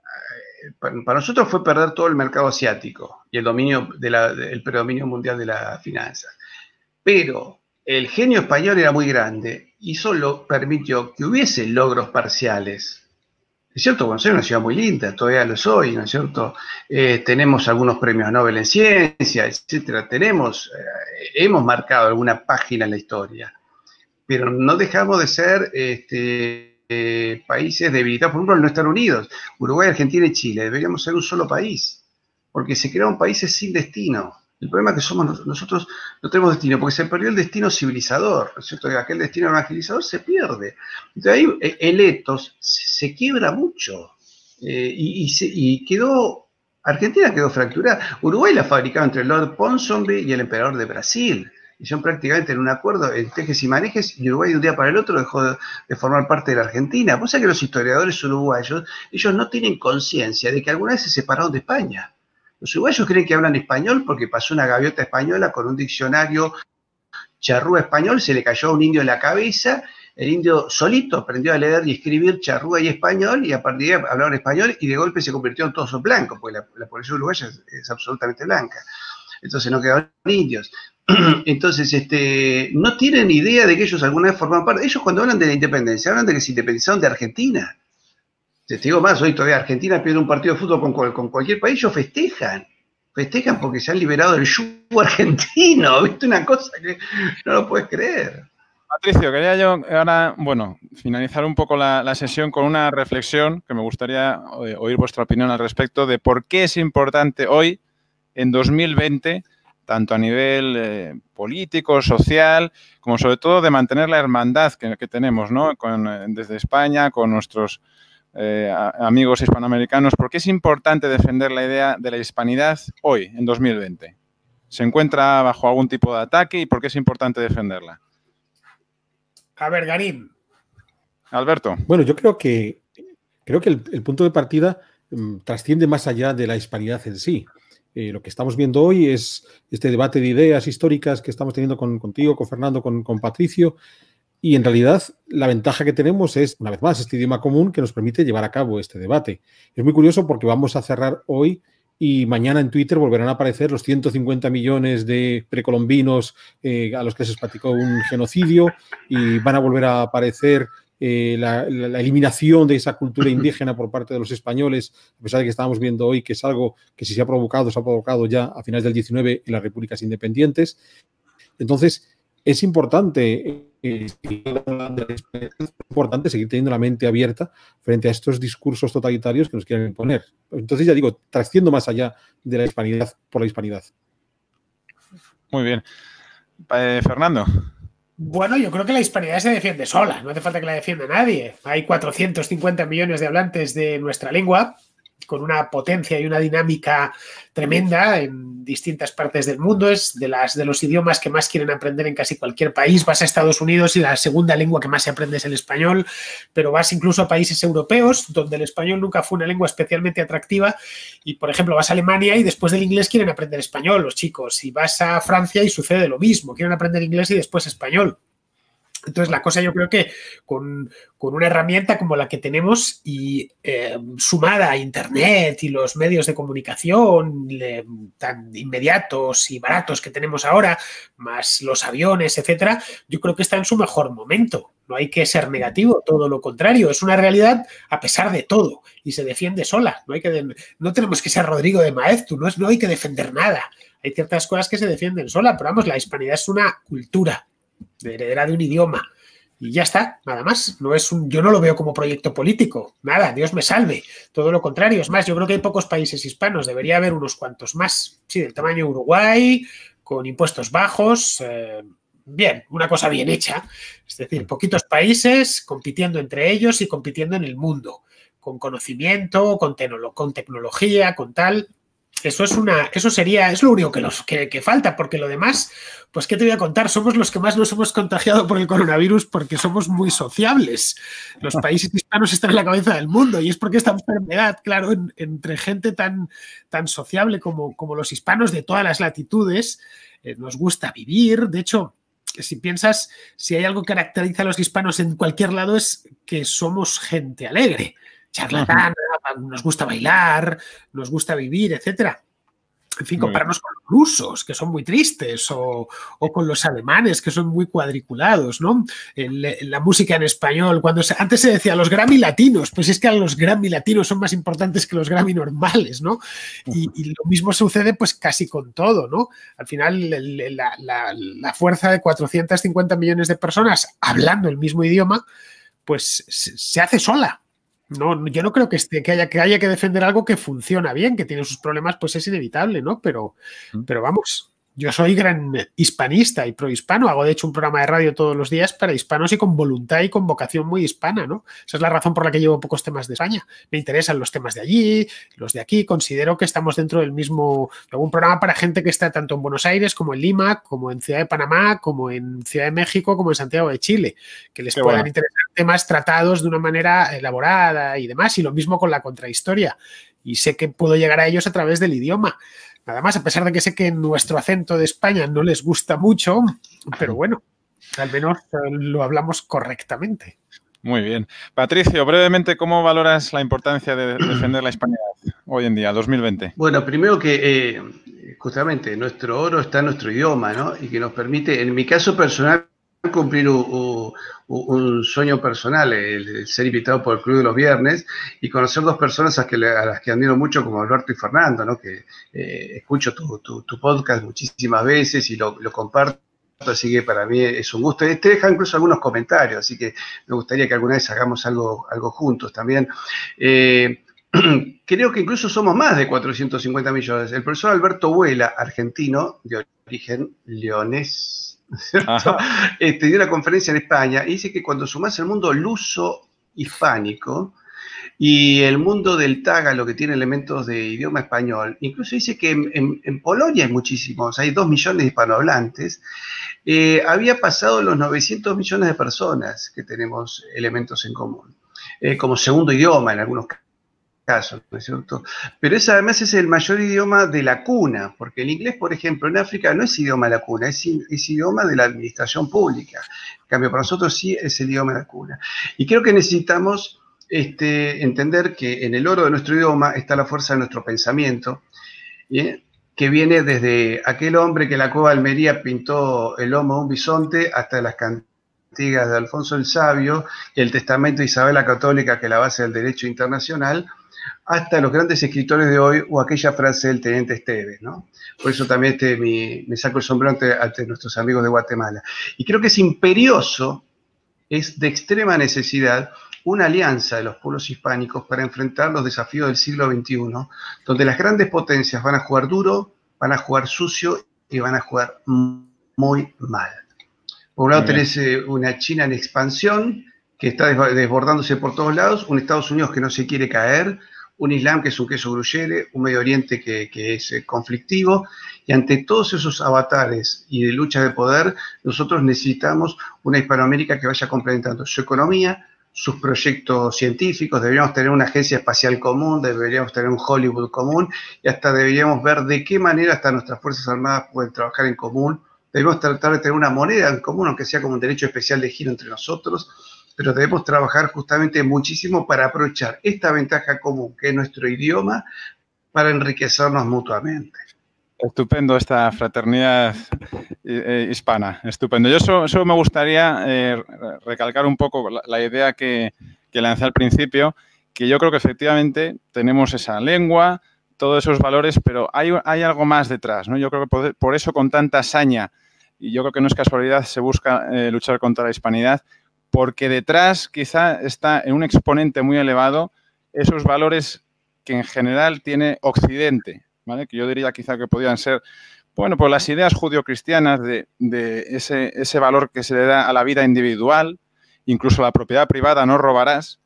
eh, para, para nosotros fue perder todo el mercado asiático y el dominio de la, el predominio mundial de la finanza. Pero el genio español era muy grande y solo permitió que hubiese logros parciales. Es cierto, Buenos Aires es una ciudad muy linda, todavía lo soy, ¿no es cierto? Eh, tenemos algunos premios Nobel en ciencia, etcétera. Tenemos, eh, hemos marcado alguna página en la historia, pero no dejamos de ser este, eh, países debilitados. Por ejemplo, no Estados Unidos, Uruguay, Argentina y Chile deberíamos ser un solo país, porque se crearon países sin destino. El problema es que somos nosotros no tenemos destino, porque se perdió el destino civilizador, ¿no es cierto? Aquel destino evangelizador se pierde. Entonces ahí el etos se, se quiebra mucho. Eh, y, y, se, y quedó, Argentina quedó fracturada. Uruguay la fabricaba entre Lord Ponsonby y el emperador de Brasil. Hicieron prácticamente en un acuerdo en tejes y manejes, y Uruguay de un día para el otro dejó de, de formar parte de la Argentina. Vos sabés que los historiadores uruguayos, ellos no tienen conciencia de que alguna vez se separaron de España. Los uruguayos creen que hablan español porque pasó una gaviota española con un diccionario charrúa español, se le cayó a un indio en la cabeza, el indio solito aprendió a leer y escribir charrúa y español, y a partir de ahí hablaban español, y de golpe se convirtió en todos blancos, porque la, la población uruguaya es, es absolutamente blanca. Entonces no quedaron indios. Entonces, este, no tienen idea de que ellos alguna vez formaban parte. Ellos cuando hablan de la independencia, hablan de que se independizaron de Argentina. Te digo más, hoy todavía Argentina pierde un partido de fútbol con, con cualquier país, ellos festejan. Festejan porque se han liberado del yugo argentino. ¿Viste? Una cosa que no lo puedes creer. Patricio, quería yo ahora, bueno, finalizar un poco la, la sesión con una reflexión que me gustaría oír vuestra opinión al respecto de por qué es importante hoy, en dos mil veinte, tanto a nivel eh, político, social, como sobre todo de mantener la hermandad que, que tenemos, ¿no? Con, desde España, con nuestros Eh, amigos hispanoamericanos, ¿por qué es importante defender la idea de la hispanidad hoy, en dos mil veinte? ¿Se encuentra bajo algún tipo de ataque y por qué es importante defenderla? A ver, Garín. Alberto. Bueno, yo creo que, creo que el, el punto de partida um, trasciende más allá de la hispanidad en sí. Eh, lo que estamos viendo hoy es este debate de ideas históricas que estamos teniendo con, contigo, con Fernando, con, con Patricio. Y en realidad la ventaja que tenemos es, una vez más, este idioma común que nos permite llevar a cabo este debate. Es muy curioso porque vamos a cerrar hoy y mañana en Twitter volverán a aparecer los ciento cincuenta millones de precolombinos eh, a los que se les practicó un genocidio, y van a volver a aparecer eh, la, la, la eliminación de esa cultura indígena por parte de los españoles, a pesar de que estábamos viendo hoy que es algo que si se ha provocado, se ha provocado ya a finales del diecinueve en las repúblicas independientes. Entonces, es importante, eh, es importante seguir teniendo la mente abierta frente a estos discursos totalitarios que nos quieren imponer. Entonces, ya digo, trasciendo más allá de la hispanidad por la hispanidad. Muy bien. Eh, Fernando. Bueno, yo creo que la hispanidad se defiende sola, no hace falta que la defienda nadie. Hay cuatrocientos cincuenta millones de hablantes de nuestra lengua, con una potencia y una dinámica tremenda en distintas partes del mundo. Es de, las, de los idiomas que más quieren aprender en casi cualquier país. Vas a Estados Unidos y la segunda lengua que más se aprende es el español, pero vas incluso a países europeos donde el español nunca fue una lengua especialmente atractiva, y por ejemplo vas a Alemania y después del inglés quieren aprender español los chicos, y vas a Francia y sucede lo mismo, quieren aprender inglés y después español. Entonces, la cosa yo creo que con, con una herramienta como la que tenemos y eh, sumada a Internet y los medios de comunicación le, tan inmediatos y baratos que tenemos ahora, más los aviones, etcétera, yo creo que está en su mejor momento. No hay que ser negativo, todo lo contrario. Es una realidad a pesar de todo y se defiende sola. No, hay que de, no tenemos que ser Rodrigo de Maeztu, no, es, no hay que defender nada. Hay ciertas cosas que se defienden sola, pero vamos, la hispanidad es una cultura de heredera de un idioma y ya está, nada más. No es un, yo no lo veo como proyecto político, nada, Dios me salve, todo lo contrario. Es más, yo creo que hay pocos países hispanos, debería haber unos cuantos más, sí, del tamaño de Uruguay, con impuestos bajos, eh, bien, una cosa bien hecha, es decir, poquitos países compitiendo entre ellos y compitiendo en el mundo, con conocimiento, con, tecno, con tecnología, con tal. Eso es una, eso sería, es lo único que, los, que, que falta, porque lo demás, pues qué te voy a contar, somos los que más nos hemos contagiado por el coronavirus porque somos muy sociables. Los países hispanos están en la cabeza del mundo y es porque esta enfermedad, claro, en, entre gente tan, tan sociable como, como los hispanos de todas las latitudes, eh, nos gusta vivir. De hecho, si piensas, si hay algo que caracteriza a los hispanos en cualquier lado es que somos gente alegre, charlatana, nos gusta bailar, nos gusta vivir, etcétera. En fin, compararnos con los rusos, que son muy tristes, o, o con los alemanes, que son muy cuadriculados, ¿no? El, la música en español, cuando se, antes se decía los Grammy latinos, pues es que los Grammy latinos son más importantes que los Grammy normales, ¿no? Y, y lo mismo sucede pues casi con todo, ¿no? Al final el, la, la, la fuerza de cuatrocientos cincuenta millones de personas hablando el mismo idioma, pues se, se hace sola. No, yo no creo que, esté, que, haya, que haya que defender algo que funciona bien, que tiene sus problemas, pues es inevitable, ¿no? Pero, pero vamos, yo soy gran hispanista y prohispano. Hago, de hecho, un programa de radio todos los días para hispanos y con voluntad y con vocación muy hispana, ¿no? Esa es la razón por la que llevo pocos temas de España. Me interesan los temas de allí, los de aquí. Considero que estamos dentro del mismo... Hago un programa para gente que está tanto en Buenos Aires como en Lima, como en Ciudad de Panamá, como en Ciudad de México, como en Santiago de Chile, que les Qué puedan bueno. interesar temas tratados de una manera elaborada y demás. Y lo mismo con la contrahistoria. Y sé que puedo llegar a ellos a través del idioma. Nada más, a pesar de que sé que nuestro acento de España no les gusta mucho, pero bueno, al menos lo hablamos correctamente. Muy bien. Patricio, brevemente, ¿cómo valoras la importancia de defender la hispanidad hoy en día, dos mil veinte? Bueno, primero que eh, justamente nuestro oro está en nuestro idioma, ¿no? Y que nos permite, en mi caso personal, cumplir un, un, un sueño personal, el, el ser invitado por el Club de los Viernes y conocer dos personas a, que, a las que admiro mucho, como Alberto y Fernando, ¿no? Que eh, escucho tu, tu, tu podcast muchísimas veces y lo, lo comparto, así que para mí es un gusto. Te deja incluso algunos comentarios, así que me gustaría que alguna vez hagamos algo, algo juntos también. Eh, creo que incluso somos más de cuatrocientos cincuenta millones. El profesor Alberto Vuela, argentino, de origen leonés, Este, dio una conferencia en España y dice que cuando sumás el mundo luso hispánico y el mundo del tagalo, que tiene elementos de idioma español, incluso dice que en, en, en Polonia hay muchísimos, hay dos millones de hispanohablantes, eh, había pasado los novecientos millones de personas que tenemos elementos en común, eh, como segundo idioma en algunos casos. Caso, ¿no es cierto? Pero ese además es el mayor idioma de la cuna, porque el inglés, por ejemplo, en África no es idioma de la cuna, es, es idioma de la administración pública. En cambio, para nosotros sí es el idioma de la cuna. Y creo que necesitamos este, entender que en el oro de nuestro idioma está la fuerza de nuestro pensamiento, ¿eh? Que viene desde aquel hombre que en la cueva de Almería pintó el lomo de un bisonte hasta las cantigas de Alfonso el Sabio, el testamento de Isabel la Católica, que es la base del derecho internacional, hasta los grandes escritores de hoy o aquella frase del teniente Esteves, ¿no? Por eso también este, mi, me saco el sombrero ante, ante nuestros amigos de Guatemala. Y creo que es imperioso, es de extrema necesidad, una alianza de los pueblos hispánicos para enfrentar los desafíos del siglo veintiuno, donde las grandes potencias van a jugar duro, van a jugar sucio y van a jugar muy mal. Por un lado tenés eh, una China en expansión, que está desbordándose por todos lados, un Estados Unidos que no se quiere caer, un Islam que es un queso gruyere, un Medio Oriente que, que es eh, conflictivo, y ante todos esos avatares y de lucha de poder, nosotros necesitamos una Hispanoamérica que vaya complementando su economía, sus proyectos científicos, deberíamos tener una agencia espacial común, deberíamos tener un Hollywood común, y hasta deberíamos ver de qué manera hasta nuestras Fuerzas Armadas pueden trabajar en común, debemos tratar de tener una moneda en común, aunque sea como un derecho especial de giro entre nosotros, pero debemos trabajar justamente muchísimo para aprovechar esta ventaja común, que es nuestro idioma, para enriquecernos mutuamente. Estupendo esta fraternidad eh, hispana, estupendo. Yo solo, solo me gustaría eh, recalcar un poco la, la idea que, que lancé al principio, que yo creo que efectivamente tenemos esa lengua, todos esos valores, pero hay, hay algo más detrás, ¿no? Yo creo que por, por eso con tanta hazaña, y yo creo que no es casualidad, se busca eh, luchar contra la hispanidad, porque detrás quizá está en un exponente muy elevado esos valores que en general tiene Occidente, ¿vale? Que yo diría quizá que podrían ser, bueno, pues las ideas judio-cristianas de, de ese, ese valor que se le da a la vida individual, incluso a la propiedad privada, no robarás,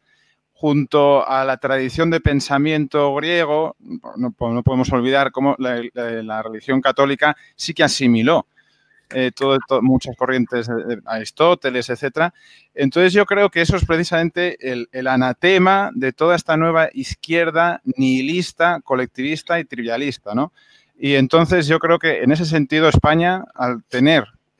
junto a la tradición de pensamiento griego, no, no podemos olvidar cómo la, la, la religión católica sí que asimiló Eh, todo, todo, muchas corrientes de, de Aristóteles, etcétera. Entonces yo creo que eso es precisamente el, el anatema de toda esta nueva izquierda nihilista, colectivista y trivialista, ¿no? Y entonces yo creo que en ese sentido España, al tener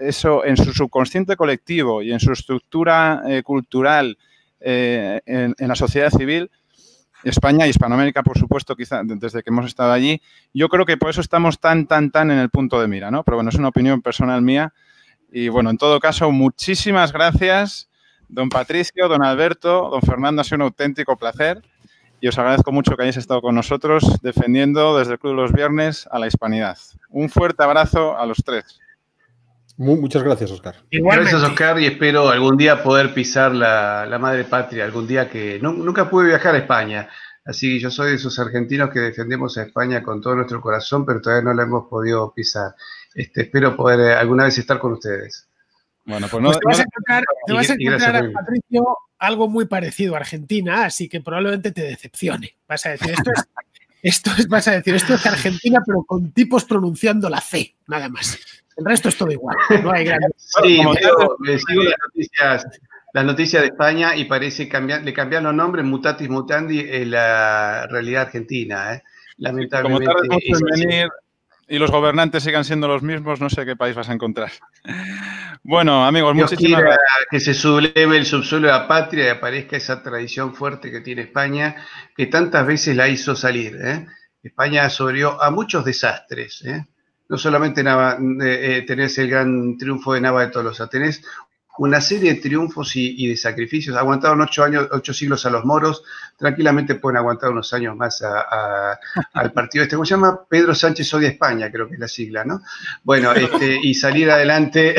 eso en su subconsciente colectivo y en su estructura eh, cultural eh, en, en la sociedad civil, España y Hispanoamérica, por supuesto, quizá desde que hemos estado allí, yo creo que por eso estamos tan, tan, tan en el punto de mira, ¿no? Pero bueno, es una opinión personal mía. Y bueno, en todo caso, muchísimas gracias, don Patricio, don Alberto, don Fernando, ha sido un auténtico placer. Y os agradezco mucho que hayáis estado con nosotros defendiendo desde el Club de los Viernes a la hispanidad. Un fuerte abrazo a los tres. Muchas gracias, Óscar. Igualmente. Gracias, Óscar, y espero algún día poder pisar la, la madre patria, algún día que no, nunca pude viajar a España. Así que yo soy de esos argentinos que defendemos a España con todo nuestro corazón, pero todavía no la hemos podido pisar. Este, espero poder eh, alguna vez estar con ustedes. Bueno, pues, no, pues te vas a encontrar, te vas a encontrar Patricio, algo muy parecido a Argentina, así que probablemente te decepcione. Vas a decir, esto es, esto es, vas a decir, esto es Argentina, pero con tipos pronunciando la C, nada más. El resto es todo igual. No hay gran... Sí, pero me sigo las noticias, las noticias de España y parece cambiar, le cambiaron los nombres, mutatis mutandi, en la realidad argentina. ¿eh? Lamentablemente. Como tarde mucho en venir y los gobernantes sigan siendo los mismos, no sé qué país vas a encontrar. Bueno, amigos, Dios muchísimas gracias. Que se subleve el subsuelo de la patria y aparezca esa tradición fuerte que tiene España, que tantas veces la hizo salir. ¿eh? España sobrevivió a muchos desastres. ¿eh? No solamente Nava, eh, tenés el gran triunfo de Nava de Tolosa, tenés una serie de triunfos y, y de sacrificios. Aguantaron ocho años, ocho siglos a los moros, tranquilamente pueden aguantar unos años más a, a, al partido este. ¿Cómo se llama? Pedro Sánchez Odia España, creo que es la sigla, ¿no? Bueno, este, y salir adelante,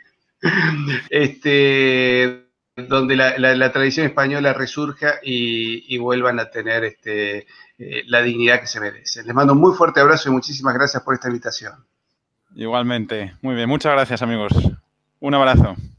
este, donde la, la, la tradición española resurja y, y vuelvan a tener este, eh, la dignidad que se merecen. Les mando un muy fuerte abrazo y muchísimas gracias por esta invitación. Igualmente. Muy bien. Muchas gracias, amigos. Un abrazo.